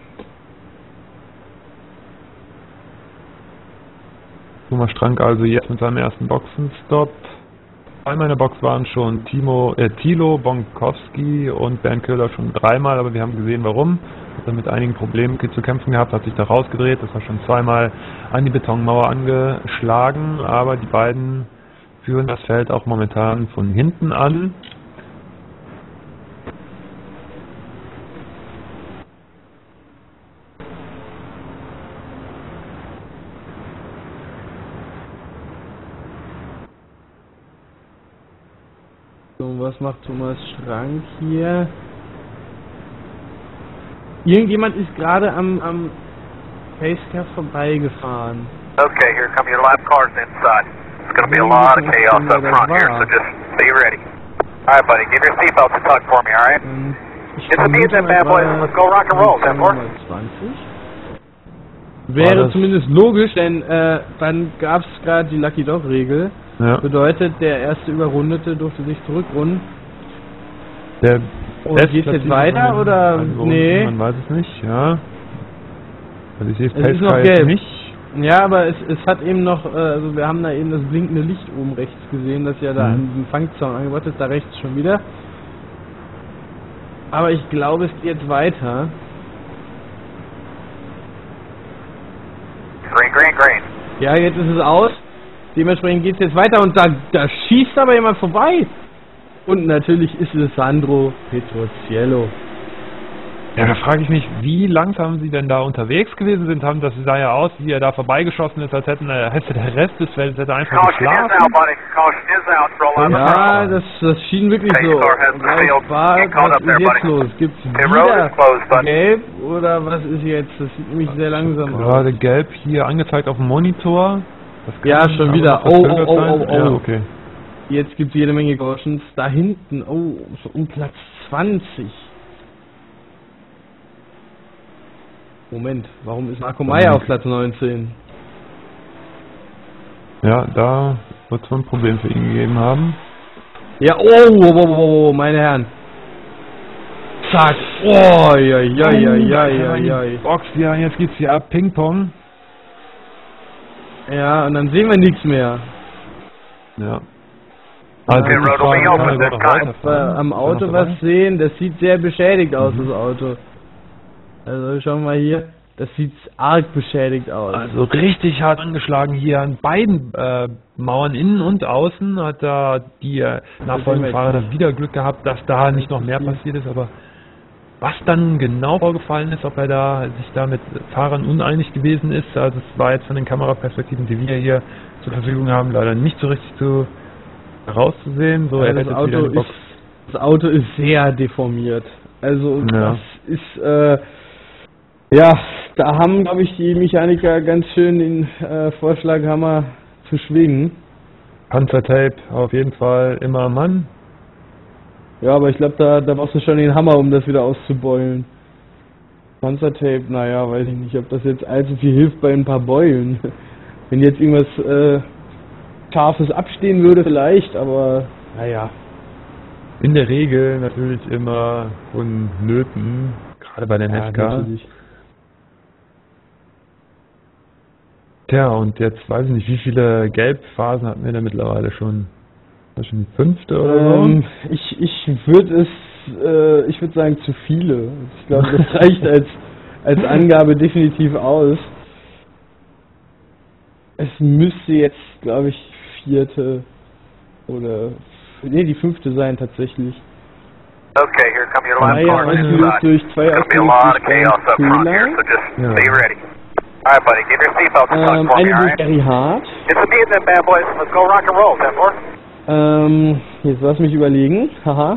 Thomas Strank also jetzt mit seinem ersten Boxenstopp. Bei meiner Box waren schon Timo, äh, Thilo Bonkowski und Bernd Köhler schon dreimal, aber wir haben gesehen, warum. Hat er mit einigen Problemen zu kämpfen gehabt, hat sich da rausgedreht, das war schon zweimal an die Betonmauer angeschlagen, aber die beiden führen das Feld auch momentan von hinten an. So, was macht Thomas Strank hier? Irgendjemand ist gerade am, am Pacecar vorbeigefahren. Okay, here come your lap cars inside. It's going to be a lot of chaos up front here, so just be ready. All right, buddy, give your seatbelt a tug for me, all right? Ähm, ich It's a beat, that vermute bad boy. mal, Let's go rock and roll, Nummer Templor. zwanzig. Wäre das- zumindest logisch, denn äh, dann gab es gerade die Lucky Dog Regel. Ja. Bedeutet, der erste Überrundete durfte sich zurückrunden. Der Und geht's jetzt Bestplatzierte weiter, von den oder? Eingerunden, Nee. Man weiß es nicht, ja. Also ich sehe das Es ist noch Pacecar jetzt gelb. nicht. Ja, aber es, es hat eben noch, äh, also wir haben da eben das blinkende Licht oben rechts gesehen, das ja da Mhm. an den Fangzaun angebracht ist, da rechts schon wieder. Aber ich glaube, es geht jetzt weiter. Green, green, green. Ja, jetzt ist es aus. Dementsprechend geht es jetzt weiter und da, da schießt aber jemand vorbei. Und natürlich ist es Sandro Petroziello. Ja, da frage ich mich, wie langsam Sie denn da unterwegs gewesen sind. Haben das sah ja aus, wie er da vorbeigeschossen ist, als hätten äh, hätte der Rest des Feldes hätte einfach Caution is geschlafen. out, buddy. Caution is out. Roll out the Ja, throttle. das, das schien wirklich so. Pacecar has the Ralf field. Barth, Get caught was up there, ist jetzt buddy. los? Gibt's The road wieder is closed, buddy. gelb oder was ist jetzt? Das sieht nämlich sehr langsam aus. Gerade gelb hier angezeigt auf dem Monitor. Das kann Ja, schon aber wieder. noch Oh, verzögert oh, oh, sein. oh, oh. Ja, okay. Jetzt gibt es jede Menge Cautions. Da hinten, oh, so um Platz zwanzig. Moment, warum ist Marco Meyer auf Platz neunzehn? Ja, da wird es wohl ein Problem für ihn gegeben haben. Ja, oh, oh, oh, oh, oh, meine Herren. Zack. Oh, ja, ja, ja, ja, ja, ja. Box, ja, jetzt geht's hier ab. Ping-Pong. Ja, und dann sehen wir nichts mehr. Ja. Also, Okay, die road will Frage be open kann er this noch time. weiterfahren. Ob wir am Ist er Auto noch was dabei? sehen, das sieht sehr beschädigt aus, Mhm. das Auto. Also schauen wir mal hier. Das sieht arg beschädigt aus. Also richtig hart angeschlagen hier an beiden äh, Mauern, innen und außen, hat da die äh, nachfolgenden Fahrer dann wieder Glück gehabt, dass da nicht noch mehr passiert ist, aber was dann genau vorgefallen ist, ob er da sich da mit Fahrern uneinig gewesen ist, also es war jetzt von den Kameraperspektiven, die wir hier zur Verfügung haben, leider nicht so richtig zu herauszusehen. So, also er das, Auto ist, das Auto ist sehr deformiert. Also ja. das ist, äh, ja, da haben, glaube ich, die Mechaniker ganz schön den äh, Vorschlaghammer zu schwingen. Panzertape auf jeden Fall immer am Mann. Ja, aber ich glaube, da, da brauchst du schon den Hammer, um das wieder auszubeulen. Panzertape, naja, weiß ich nicht, ob das jetzt allzu viel hilft bei ein paar Beulen. Wenn jetzt irgendwas äh, Scharfes abstehen würde vielleicht, aber naja. In der Regel natürlich immer vonnöten, gerade bei der Ja, Nesca. natürlich. Tja, und jetzt weiß ich nicht, wie viele Gelbphasen hatten wir da mittlerweile schon? Das ist schon die fünfte oder ähm, so? Ich, ich würde es, äh, ich würde sagen zu viele. Ich glaube, das reicht als, als Angabe definitiv aus. Es müsste jetzt, glaube ich, vierte oder, nee, die fünfte sein tatsächlich. Okay, here come your lap Zwei cars ausgelöst inside. durch, zwei There's gonna be a ausgelöst lot of durch chaos up front here, Fehler. so just Ja. be ready. Alright, buddy, give your seatbelt a tug Ähm, for me, eine durch alright? Gary Hart. It's a beat them bad boys. Let's go rock and roll, ten four. Ähm, jetzt lass mich überlegen. Haha.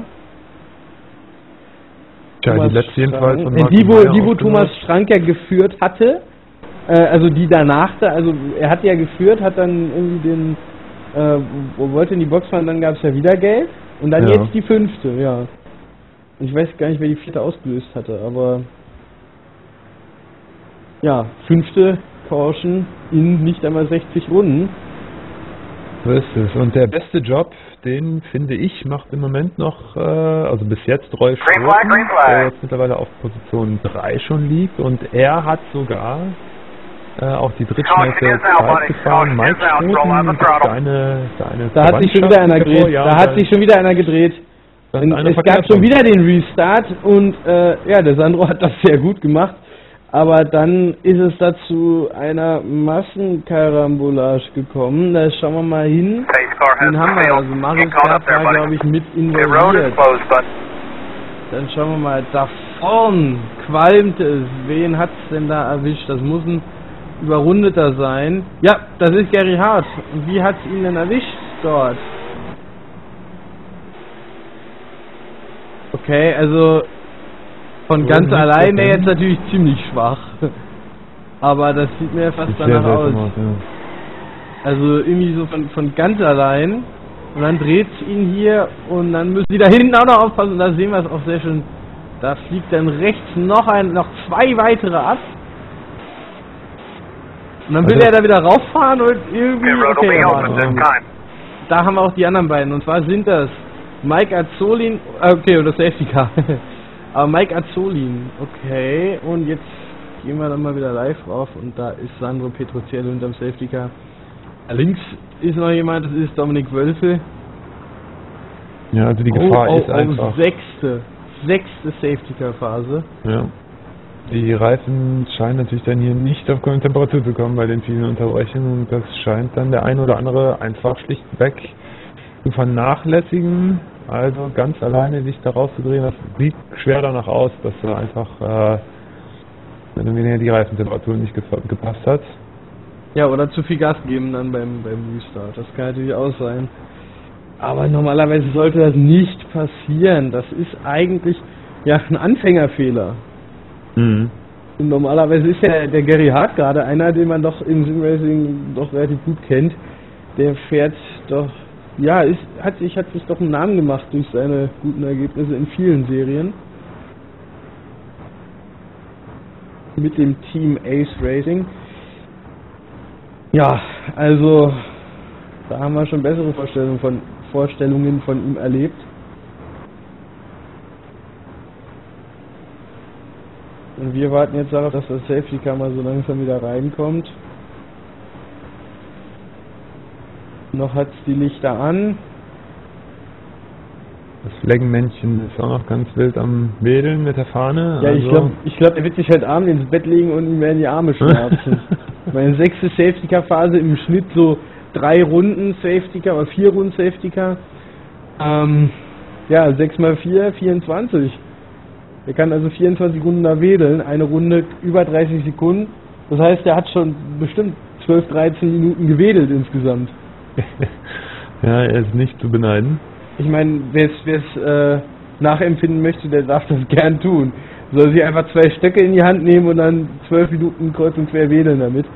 Tja, Thomas die letzte jedenfalls von Strang- äh, Marco die, wo, Meyer die, wo aufgelöst. Thomas Strang ja geführt hatte, äh, also die danach, da, also er hat ja geführt, hat dann irgendwie den, äh, wo wollte in die Box fahren, dann gab es ja wieder Geld und dann Ja. jetzt die fünfte, ja. Und ich weiß gar nicht, wer die vierte ausgelöst hatte, aber ja, fünfte Caution in nicht einmal sechzig Runden. So ist es. Und der beste Job, den finde ich, macht im Moment noch, äh, also bis jetzt Rolf Green flag, Sturken, green flag. der jetzt mittlerweile auf Position drei schon liegt. Und er hat sogar äh, auch die drittschnellste Caution is out, Zeit buddy. gefahren. Caution Mike is out. Roll on the Sturken, throttle. deine, deine Da hat sich schon wieder einer gedreht. Ja, Da hat sich schon wieder einer gedreht. das ist eine Es gab Verkehrsung. schon wieder den Restart und äh, ja, der Sandro hat das sehr gut gemacht. Aber dann ist es dazu einer Massenkarambolage gekommen. Da schauen wir mal hin. Pace car has Den haben wir, failed. also Marius Get caught up Berg there, war, buddy. glaube ich, mit The road is involviert. closed, bud. Dann schauen wir mal, da vorn qualmt es. Wen hat's denn da erwischt? Das muss ein Überrundeter sein. Ja, das ist Gary Hart. Und wie hat's ihn denn erwischt dort? Okay, also von So, ganz nicht alleine erkennen. jetzt natürlich ziemlich schwach. Aber das sieht mir fast Sieht sehr danach aus. seltsam aus, ja. Also irgendwie so von, von ganz allein. Und dann dreht es ihn hier und dann müssen die da hinten auch noch aufpassen. Und da sehen wir es auch sehr schön. Da fliegt dann rechts noch ein, noch zwei weitere ab. Und dann will Also- er da wieder rauffahren und irgendwie. The road will Okay, be er open war this dran. time. Da haben wir auch die anderen beiden. Und zwar sind das Mike Azzolin. Okay, und das Safety Car. Aber Mike Azzolin. Okay, und jetzt gehen wir dann mal wieder live rauf. Und da ist Sandro Petrozello hinterm Safety Car. Links ist noch jemand, das ist Dominik Wölfe. Ja, also die Gefahr oh, oh, ist einfach. Oh, sechste. Sechste Safety Car Phase. Ja. Die Reifen scheinen natürlich dann hier nicht auf Temperatur zu kommen bei den vielen Unterbrechungen und das scheint dann der ein oder andere einfach schlichtweg zu vernachlässigen. Also ganz alleine sich da rauszudrehen, das sieht schwer danach aus, dass da einfach äh, wenn irgendwie die Reifentemperatur nicht gef- gepasst hat. Ja, oder zu viel Gas geben dann beim, beim Restart. Das kann natürlich auch sein. Aber normalerweise sollte das nicht passieren. Das ist eigentlich ja ein Anfängerfehler. Mhm. Und normalerweise ist ja der Gary Hart gerade einer, den man doch im Simracing doch relativ gut kennt. Der fährt doch, ja, ist, hat sich, hat sich doch einen Namen gemacht durch seine guten Ergebnisse in vielen Serien. Mit dem Team Ace Racing. Ja, also da haben wir schon bessere Vorstellungen von, Vorstellungen von ihm erlebt. Und wir warten jetzt darauf, dass das Safety Car mal so langsam wieder reinkommt. Noch hat es die Lichter an. Das Flaggenmännchen ist auch noch ganz wild am Wedeln mit der Fahne. Ja, also ich glaube, ich glaub, er wird sich heute Abend ins Bett legen und ihm werden die Arme schmerzen. Meine sechste Safety-Car-Phase im Schnitt so drei Runden Safety-Car oder vier Runden Safety-Car. Ähm, ja, sechs mal vier, vierundzwanzig. Er kann also vierundzwanzig Runden da wedeln, eine Runde über dreißig Sekunden. Das heißt, er hat schon bestimmt zwölf, dreizehn Minuten gewedelt insgesamt. Ja, er ist nicht zu beneiden. Ich meine, wer es äh, nachempfinden möchte, der darf das gern tun. Soll sich einfach zwei Stöcke in die Hand nehmen und dann zwölf Minuten kreuz und quer wedeln damit.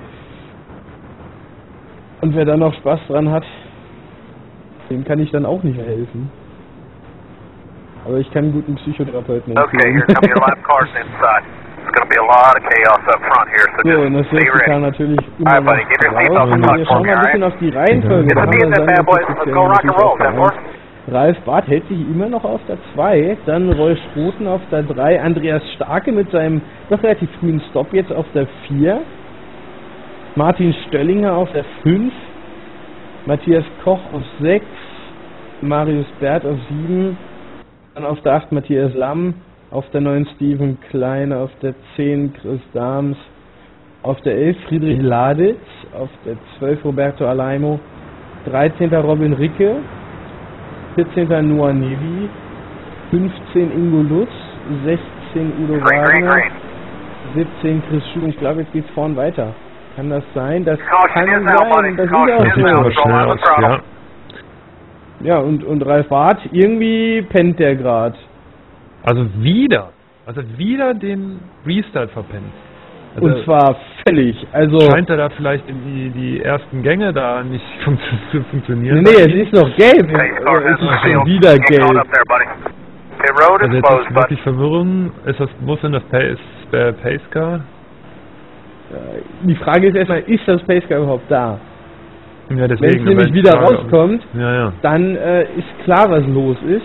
Und wer da noch Spaß dran hat, dem kann ich dann auch nicht mehr helfen. Aber ich kann einen guten Psychotherapeuten Okay, empfehlen. here come your lap cars inside. It's going to be a lot of chaos up front here, so So, und das just be Safety Car ready. natürlich immer Alright, buddy, noch get your seatbelt raus. and Und talk wir for schauen me, mal ein bisschen alright? auf die Reihenfolge. Get Da the haben knee in wir that bad boy, Sandra let's go rock and natürlich roll, auf der ten four. eins. Ralf Barth hält sich immer noch auf der zwei, dann Roy Schroten auf der drei, Andreas Starke mit seinem doch relativ frühen Stop jetzt auf der vier, Martin Stöllinger auf der fünf, Matthias Koch auf sechs, Marius Bert auf sieben, dann auf der acht Matthias Lamm, auf der neun Steven Klein, auf der zehn Chris Dahms, auf der elf Friedrich Laditz, auf der zwölf Roberto Alaimo, dreizehnter Robin Ricke, vierzehnter Noah Nevi, fünfzehn Ingo Lutz, sechzehn Udo Green, green, Wagner, green. siebzehn Chris Schuh. Ich glaube, jetzt geht's vorn weiter. Kann das sein? Das Caution kann is out, buddy. sein. Das ist Caution auch is Sieht out. so. aber schnell aus, ja. Ja, und, und Ralf Barth, irgendwie pennt der gerade. Also wieder, also wieder den Restart verpennt. Also Und zwar völlig. Also, scheint er da vielleicht in die, die ersten Gänge da nicht fun zu funktionieren. nee, nee, es ist noch gelb. Hey, Äh, start Es this ist field. schon wieder Keep going gelb. up there, buddy. Pit road Also is jetzt closed, ist bud. wirklich Verwirrung. Ist das, muss denn das Pace, äh, Pace Car? Äh, Die Frage ist erstmal, ist das Pacecar überhaupt da? Ja, Wenn es deswegen. nämlich aber wieder die Frage, ob- rauskommt, Ja, ja. dann äh, ist klar, was los ist.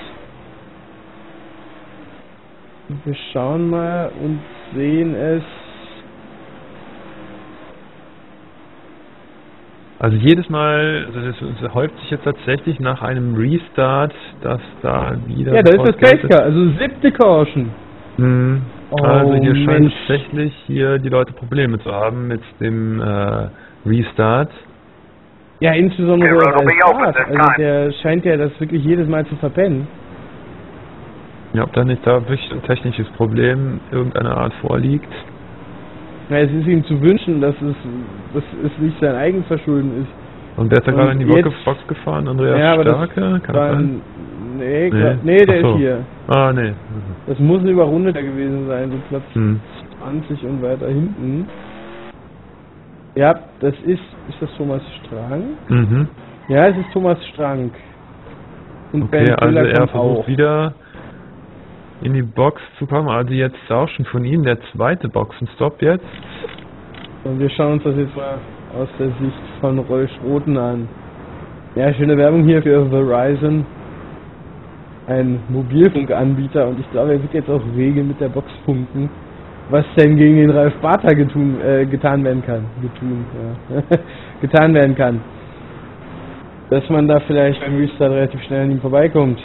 Wir schauen mal und sehen es. Also jedes Mal, also das, das häuft sich jetzt tatsächlich nach einem Restart, dass da wieder... Ja, da ist das sofort gelb Pacecar, also siebte Caution. Mhm. Oh, Also hier scheint Mensch. tatsächlich hier die Leute Probleme zu haben mit dem äh, Restart. Ja, insbesondere Okay, road will Ralf be open Barth. this Also time. der scheint ja das wirklich jedes Mal zu verpennen. Ja, ob da nicht da wirklich ein technisches Problem irgendeiner Art vorliegt. Ja, es ist ihm zu wünschen, dass es, dass es nicht sein Eigenverschulden ist. Und der ist da Und gerade in die jetzt- Box Box gefahren, Andreas ja, aber Starke, das kann war das sein? ein, nee, Nee. nee. nee, der Ach so. ist hier. Ah, nee. Mhm. Das muss ein Überrundeter gewesen sein, so Platz Hm. zwanzig und weiter hinten. Ja, das ist, ist das Thomas Strang? Mhm. Ja, es ist Thomas Strang. Und Okay, Ben also Köhler er kommt versucht auch. wieder in die Box zu kommen. Also jetzt auch schon von ihm der zweite Boxenstopp jetzt. Und wir schauen uns das jetzt mal aus der Sicht von Roy Schroten an. Ja, schöne Werbung hier für Verizon. Ein Mobilfunkanbieter, und ich glaube, er wird jetzt auch rege mit der Box funken, was denn gegen den Ralf Barth getun, äh, getan werden kann. Getun, ja. getan werden kann. Dass man da vielleicht beim Restart relativ schnell an ihm vorbeikommt.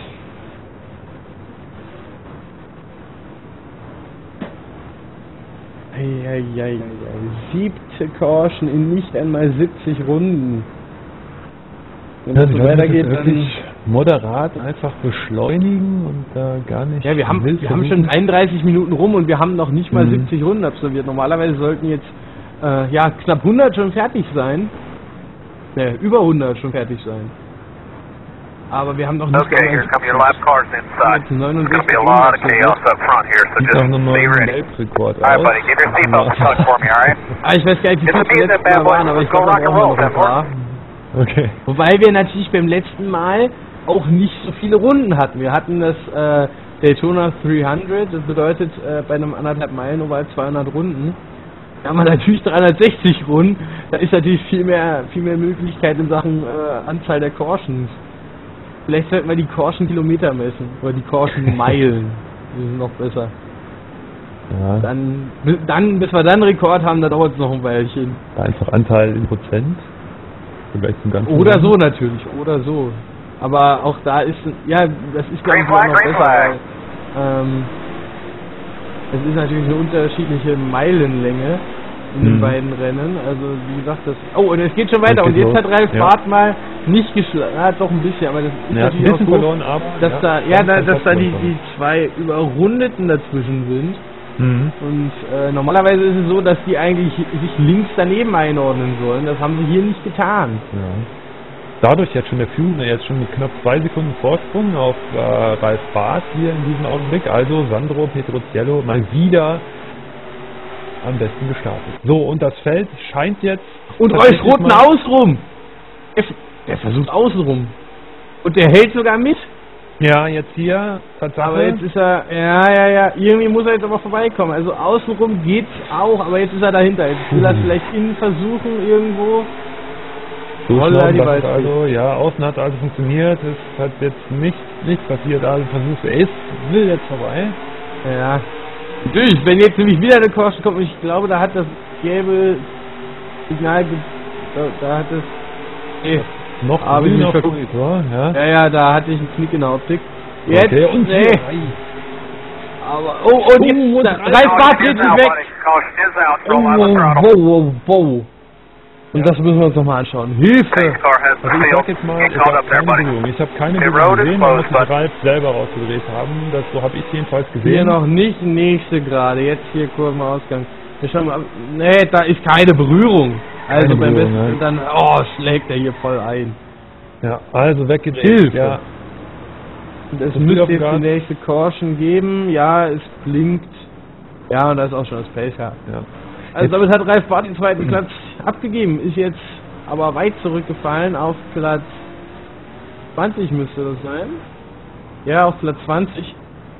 Eieieiei. Siebte Caution in nicht einmal siebzig Runden. Wenn das so weitergeht, dann... wirklich moderat einfach beschleunigen und da äh, gar nicht... Ja, wir haben, wild wir haben versuchen. schon einunddreißig Minuten rum und wir haben noch nicht mal Mhm. siebzig Runden absolviert. Normalerweise sollten jetzt äh, ja, knapp hundert schon fertig sein. Ne, über hundert schon fertig sein. Aber wir haben noch nicht Okay, here come your lap cars inside. It's going to be a lot of chaos up front here, so Sieht just auch einen be neuen ready. Weltrekord Alright, aus. buddy, get your seatbelt and tuck for me, alright? Ah, ich weiß gar nicht, wie Get viel the es beat in that letztes bad Mal boy, waren, aber ich let's go glaube, da rock and brauchen wir roll, noch ein ten four. paar. Okay. Wobei wir natürlich beim letzten Mal auch nicht so viele Runden hatten. Wir hatten das äh, Daytona dreihundert, das bedeutet äh, bei einem anderthalb Meilen Oval zweihundert Runden. Da haben wir natürlich dreihundertsechzig Runden. Da ist natürlich viel mehr, viel mehr Möglichkeit in Sachen äh, Anzahl der Cautions. Vielleicht sollten wir die Caution-Kilometer messen. Oder die Caution-Meilen. Die sind noch besser. Ja, Dann, dann, bis wir dann einen Rekord haben, da dauert es noch ein Weilchen. einfach Anteil in Prozent. Vielleicht zum ganzen Oder Rennen. so natürlich, oder so. Aber auch da ist, ja, das ist glaube ich Green flag, noch green besser, flag. weil, ähm, es ist natürlich eine unterschiedliche Meilenlänge in den Mhm. beiden Rennen. Also wie gesagt, das. Oh, und es geht schon Es weiter. Und geht jetzt los. hat Ralf Ja. Barth mal nicht geschlagen. Ja, doch ein bisschen, aber das ist Er hat ein natürlich auch bisschen so, verloren, aber dass ja, da, ja, ganz da, ganz dass da die, trotzdem. die zwei Überrundeten dazwischen sind. Mhm. Und äh, normalerweise ist es so, dass die eigentlich sich links daneben einordnen sollen. Das haben sie hier nicht getan. Ja. Dadurch jetzt schon der Führende, jetzt schon mit knapp zwei Sekunden Vorsprung auf äh, Ralf Barth hier in diesem Augenblick. Also Sandro Petroziello mal wieder am besten gestartet. So, und das Feld scheint jetzt... Und tatsächlich Reus Roten mal- außenrum. Der, der versucht außenrum. Und der hält sogar mit. Ja, jetzt hier, Tatsache. Aber jetzt ist er, ja, ja, ja, irgendwie muss er jetzt aber vorbeikommen. Also außenrum geht's auch, aber jetzt ist er dahinter. Jetzt will er Mhm. vielleicht innen versuchen irgendwo. So Holla, schlau, die das ist Waldfee. also, ja, außen hat also funktioniert, es hat jetzt nicht, nicht passiert, also versucht er ist, will jetzt vorbei. Ja. Natürlich, wenn jetzt nämlich wieder eine Caution kommt, und ich glaube, da hat das gelbe Signal, ge da, da hat es, nee, Noch Hab ich grün nicht auf verguckt. Monitor, ja. ja, ja, da hatte ich einen Knick in der Optik. Jetzt, Okay, und nee, hier. aber, oh, und jetzt, Oh, da, und Ralf Barth Caution dreht is sich out, weg. buddy. Caution is out. Oh, Throw on the wow, throttle. wow, wow. Und das müssen wir uns nochmal anschauen. Hilfe! Pace car has Also the ich field. sag jetzt mal, He's ich caught habe up there, keine buddy. Berührung. Ich habe keine The Berührung road is gesehen, man muss closed, sich Ralf selber rausgedreht haben. Das, so habe ich jedenfalls Hier gesehen. noch nicht nächste gerade, jetzt hier Kurvenausgang. Wir schauen mal, nee, da ist keine Berührung. Also Keine beim Berührung, besten, nein. dann, oh, schlägt er hier voll ein. Ja, also weggedreht. Hilfe. Ja. Und es Zu viel müsste auf dem jetzt die Gas. nächste Caution geben. Ja, es blinkt. Ja, und da ist auch schon das Pace, ja. Ja. Also damit hat Ralf Barth den zweiten Platz abgegeben. Ist jetzt aber weit zurückgefallen auf Platz zwanzig müsste das sein. Ja, auf Platz zwanzig.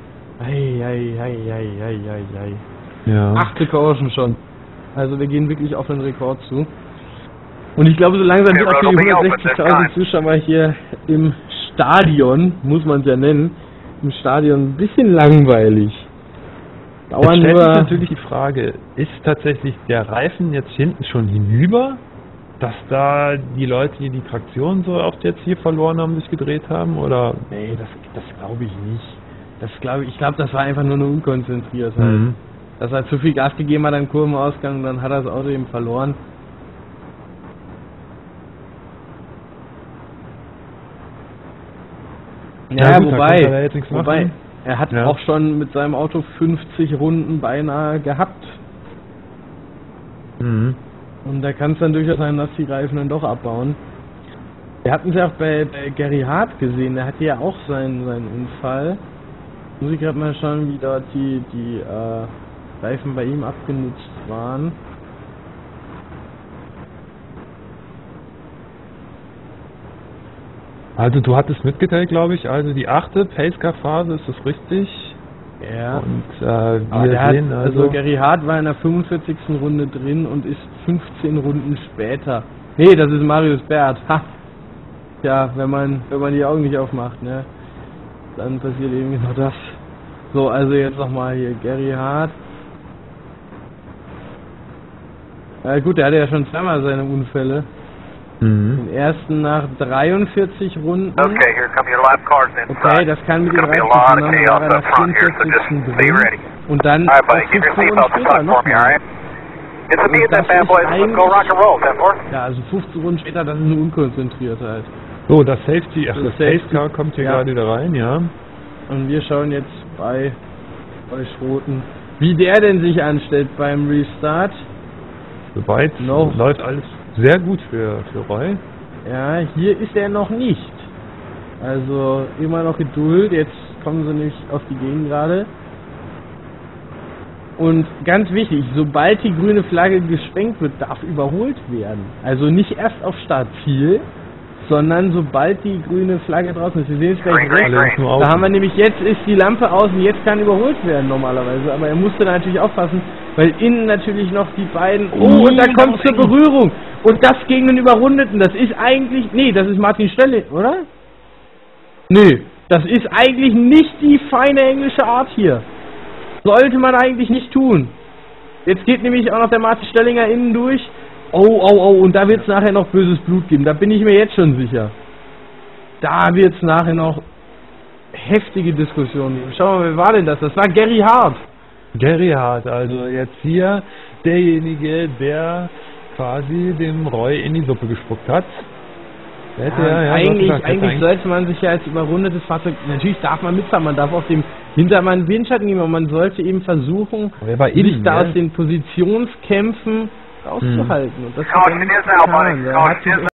Ei, ei, ei, ei, ei, ei, ei. Ja. Achte Caution schon. Also wir gehen wirklich auf den Rekord zu. Und ich glaube, so langsam wird auch für die hundertsechzigtausend Zuschauer hier im Stadion, muss man es ja nennen, im Stadion ein bisschen langweilig. Jetzt Dauern stellt sich nur... natürlich die Frage, ist tatsächlich der Reifen jetzt hinten schon hinüber, dass da die Leute, die die Traktion so oft jetzt hier verloren haben, sich gedreht haben, oder? Nee, das, das glaube ich nicht. Das glaube ich, ich glaube, das war einfach nur eine Unkonzentriertheit. Mhm. Dass er zu viel Gas gegeben hat am Kurvenausgang und dann hat er das Auto eben verloren. Ja, Ja, gut, da wobei, konnte er jetzt nichts wobei, machen. er hat Ja. auch schon mit seinem Auto fünfzig Runden beinahe gehabt. Mhm. Und da kann es dann durchaus sein, dass die Reifen dann doch abbauen. Wir hatten es ja auch bei, bei Gary Hart gesehen, der hatte ja auch seinen, seinen Unfall. Muss ich gerade mal schauen, wie dort die, die äh, Reifen bei ihm abgenutzt waren. Also du hattest mitgeteilt, glaube ich, also die achte Pacecar-Phase, ist das richtig? Ja. Und äh, wir Aber der hat, sehen also, also... Gary Hart war in der fünfundvierzigsten Runde drin und ist fünfzehn Runden später. Nee, das ist Marius Bert. Ha! Ja, wenn man wenn man die Augen nicht aufmacht, ne? Dann passiert eben genau das. So, also jetzt nochmal hier Gary Hart. Ja gut, der hatte ja schon zweimal seine Unfälle. Mhm. Den ersten nach dreiundvierzig Runden. Okay, here come your lap cars inside. Okay, das kann mit There's den gonna be a Reifen lot of zusammen, chaos war er up nach front here, so vierundvierzigsten just be drin. ready. Und dann Alright, auch buddy, get your fünfzehn Runden seatbelt to später tuck for me, nochmal. alright? It's a Und beat das that bad ist boy. Let's go eigentlich- rock and roll, ten four. Ja, also fünfzehn Runden später, das ist eine Unkonzentriertheit. So, das Safety, ach, Das das Safety- Pacecar kommt hier ja. gerade wieder rein, ja. Und wir schauen jetzt bei, bei Schroten, wie der denn sich anstellt beim Restart. Soweit No. läuft alles sehr gut für, für Roy. Ja, hier ist er noch nicht. Also immer noch Geduld, jetzt kommen sie nicht auf die Gegend gerade. Und ganz wichtig, sobald die grüne Flagge geschwenkt wird, darf überholt werden. Also nicht erst auf Startziel, sondern sobald die grüne Flagge draußen ist. Wir sehen es gleich Green, green, rechts. Alles nur Da außen. haben wir nämlich, jetzt ist die Lampe aus und jetzt kann überholt werden normalerweise. Aber er musste da natürlich aufpassen, weil innen natürlich noch die beiden... Oh, und da kommt zur Berührung. Und das gegen den Überrundeten. Das ist eigentlich... Nee, das ist Martin Stelling, oder? Nee, das ist eigentlich nicht die feine englische Art hier. Sollte man eigentlich nicht tun. Jetzt geht nämlich auch noch der Martin Stellinger innen durch. Oh, oh, oh, und da wird es nachher noch böses Blut geben. Da bin ich mir jetzt schon sicher. da wird es nachher noch heftige Diskussionen geben. Schau mal, wer war denn das? Das war Gary Hart. Gary Hart, also jetzt hier derjenige, der quasi dem Roy in die Suppe gespuckt hat. Ja, ja, ja, eigentlich gesagt, eigentlich, eigentlich sollte man sich ja als überrundetes Fahrzeug, natürlich darf man mitfahren, man darf auf dem Hintermann Windschatten nehmen, aber man sollte eben versuchen, sich da aus den Positionskämpfen rauszuhalten. Hm. Und das hat er nicht getan.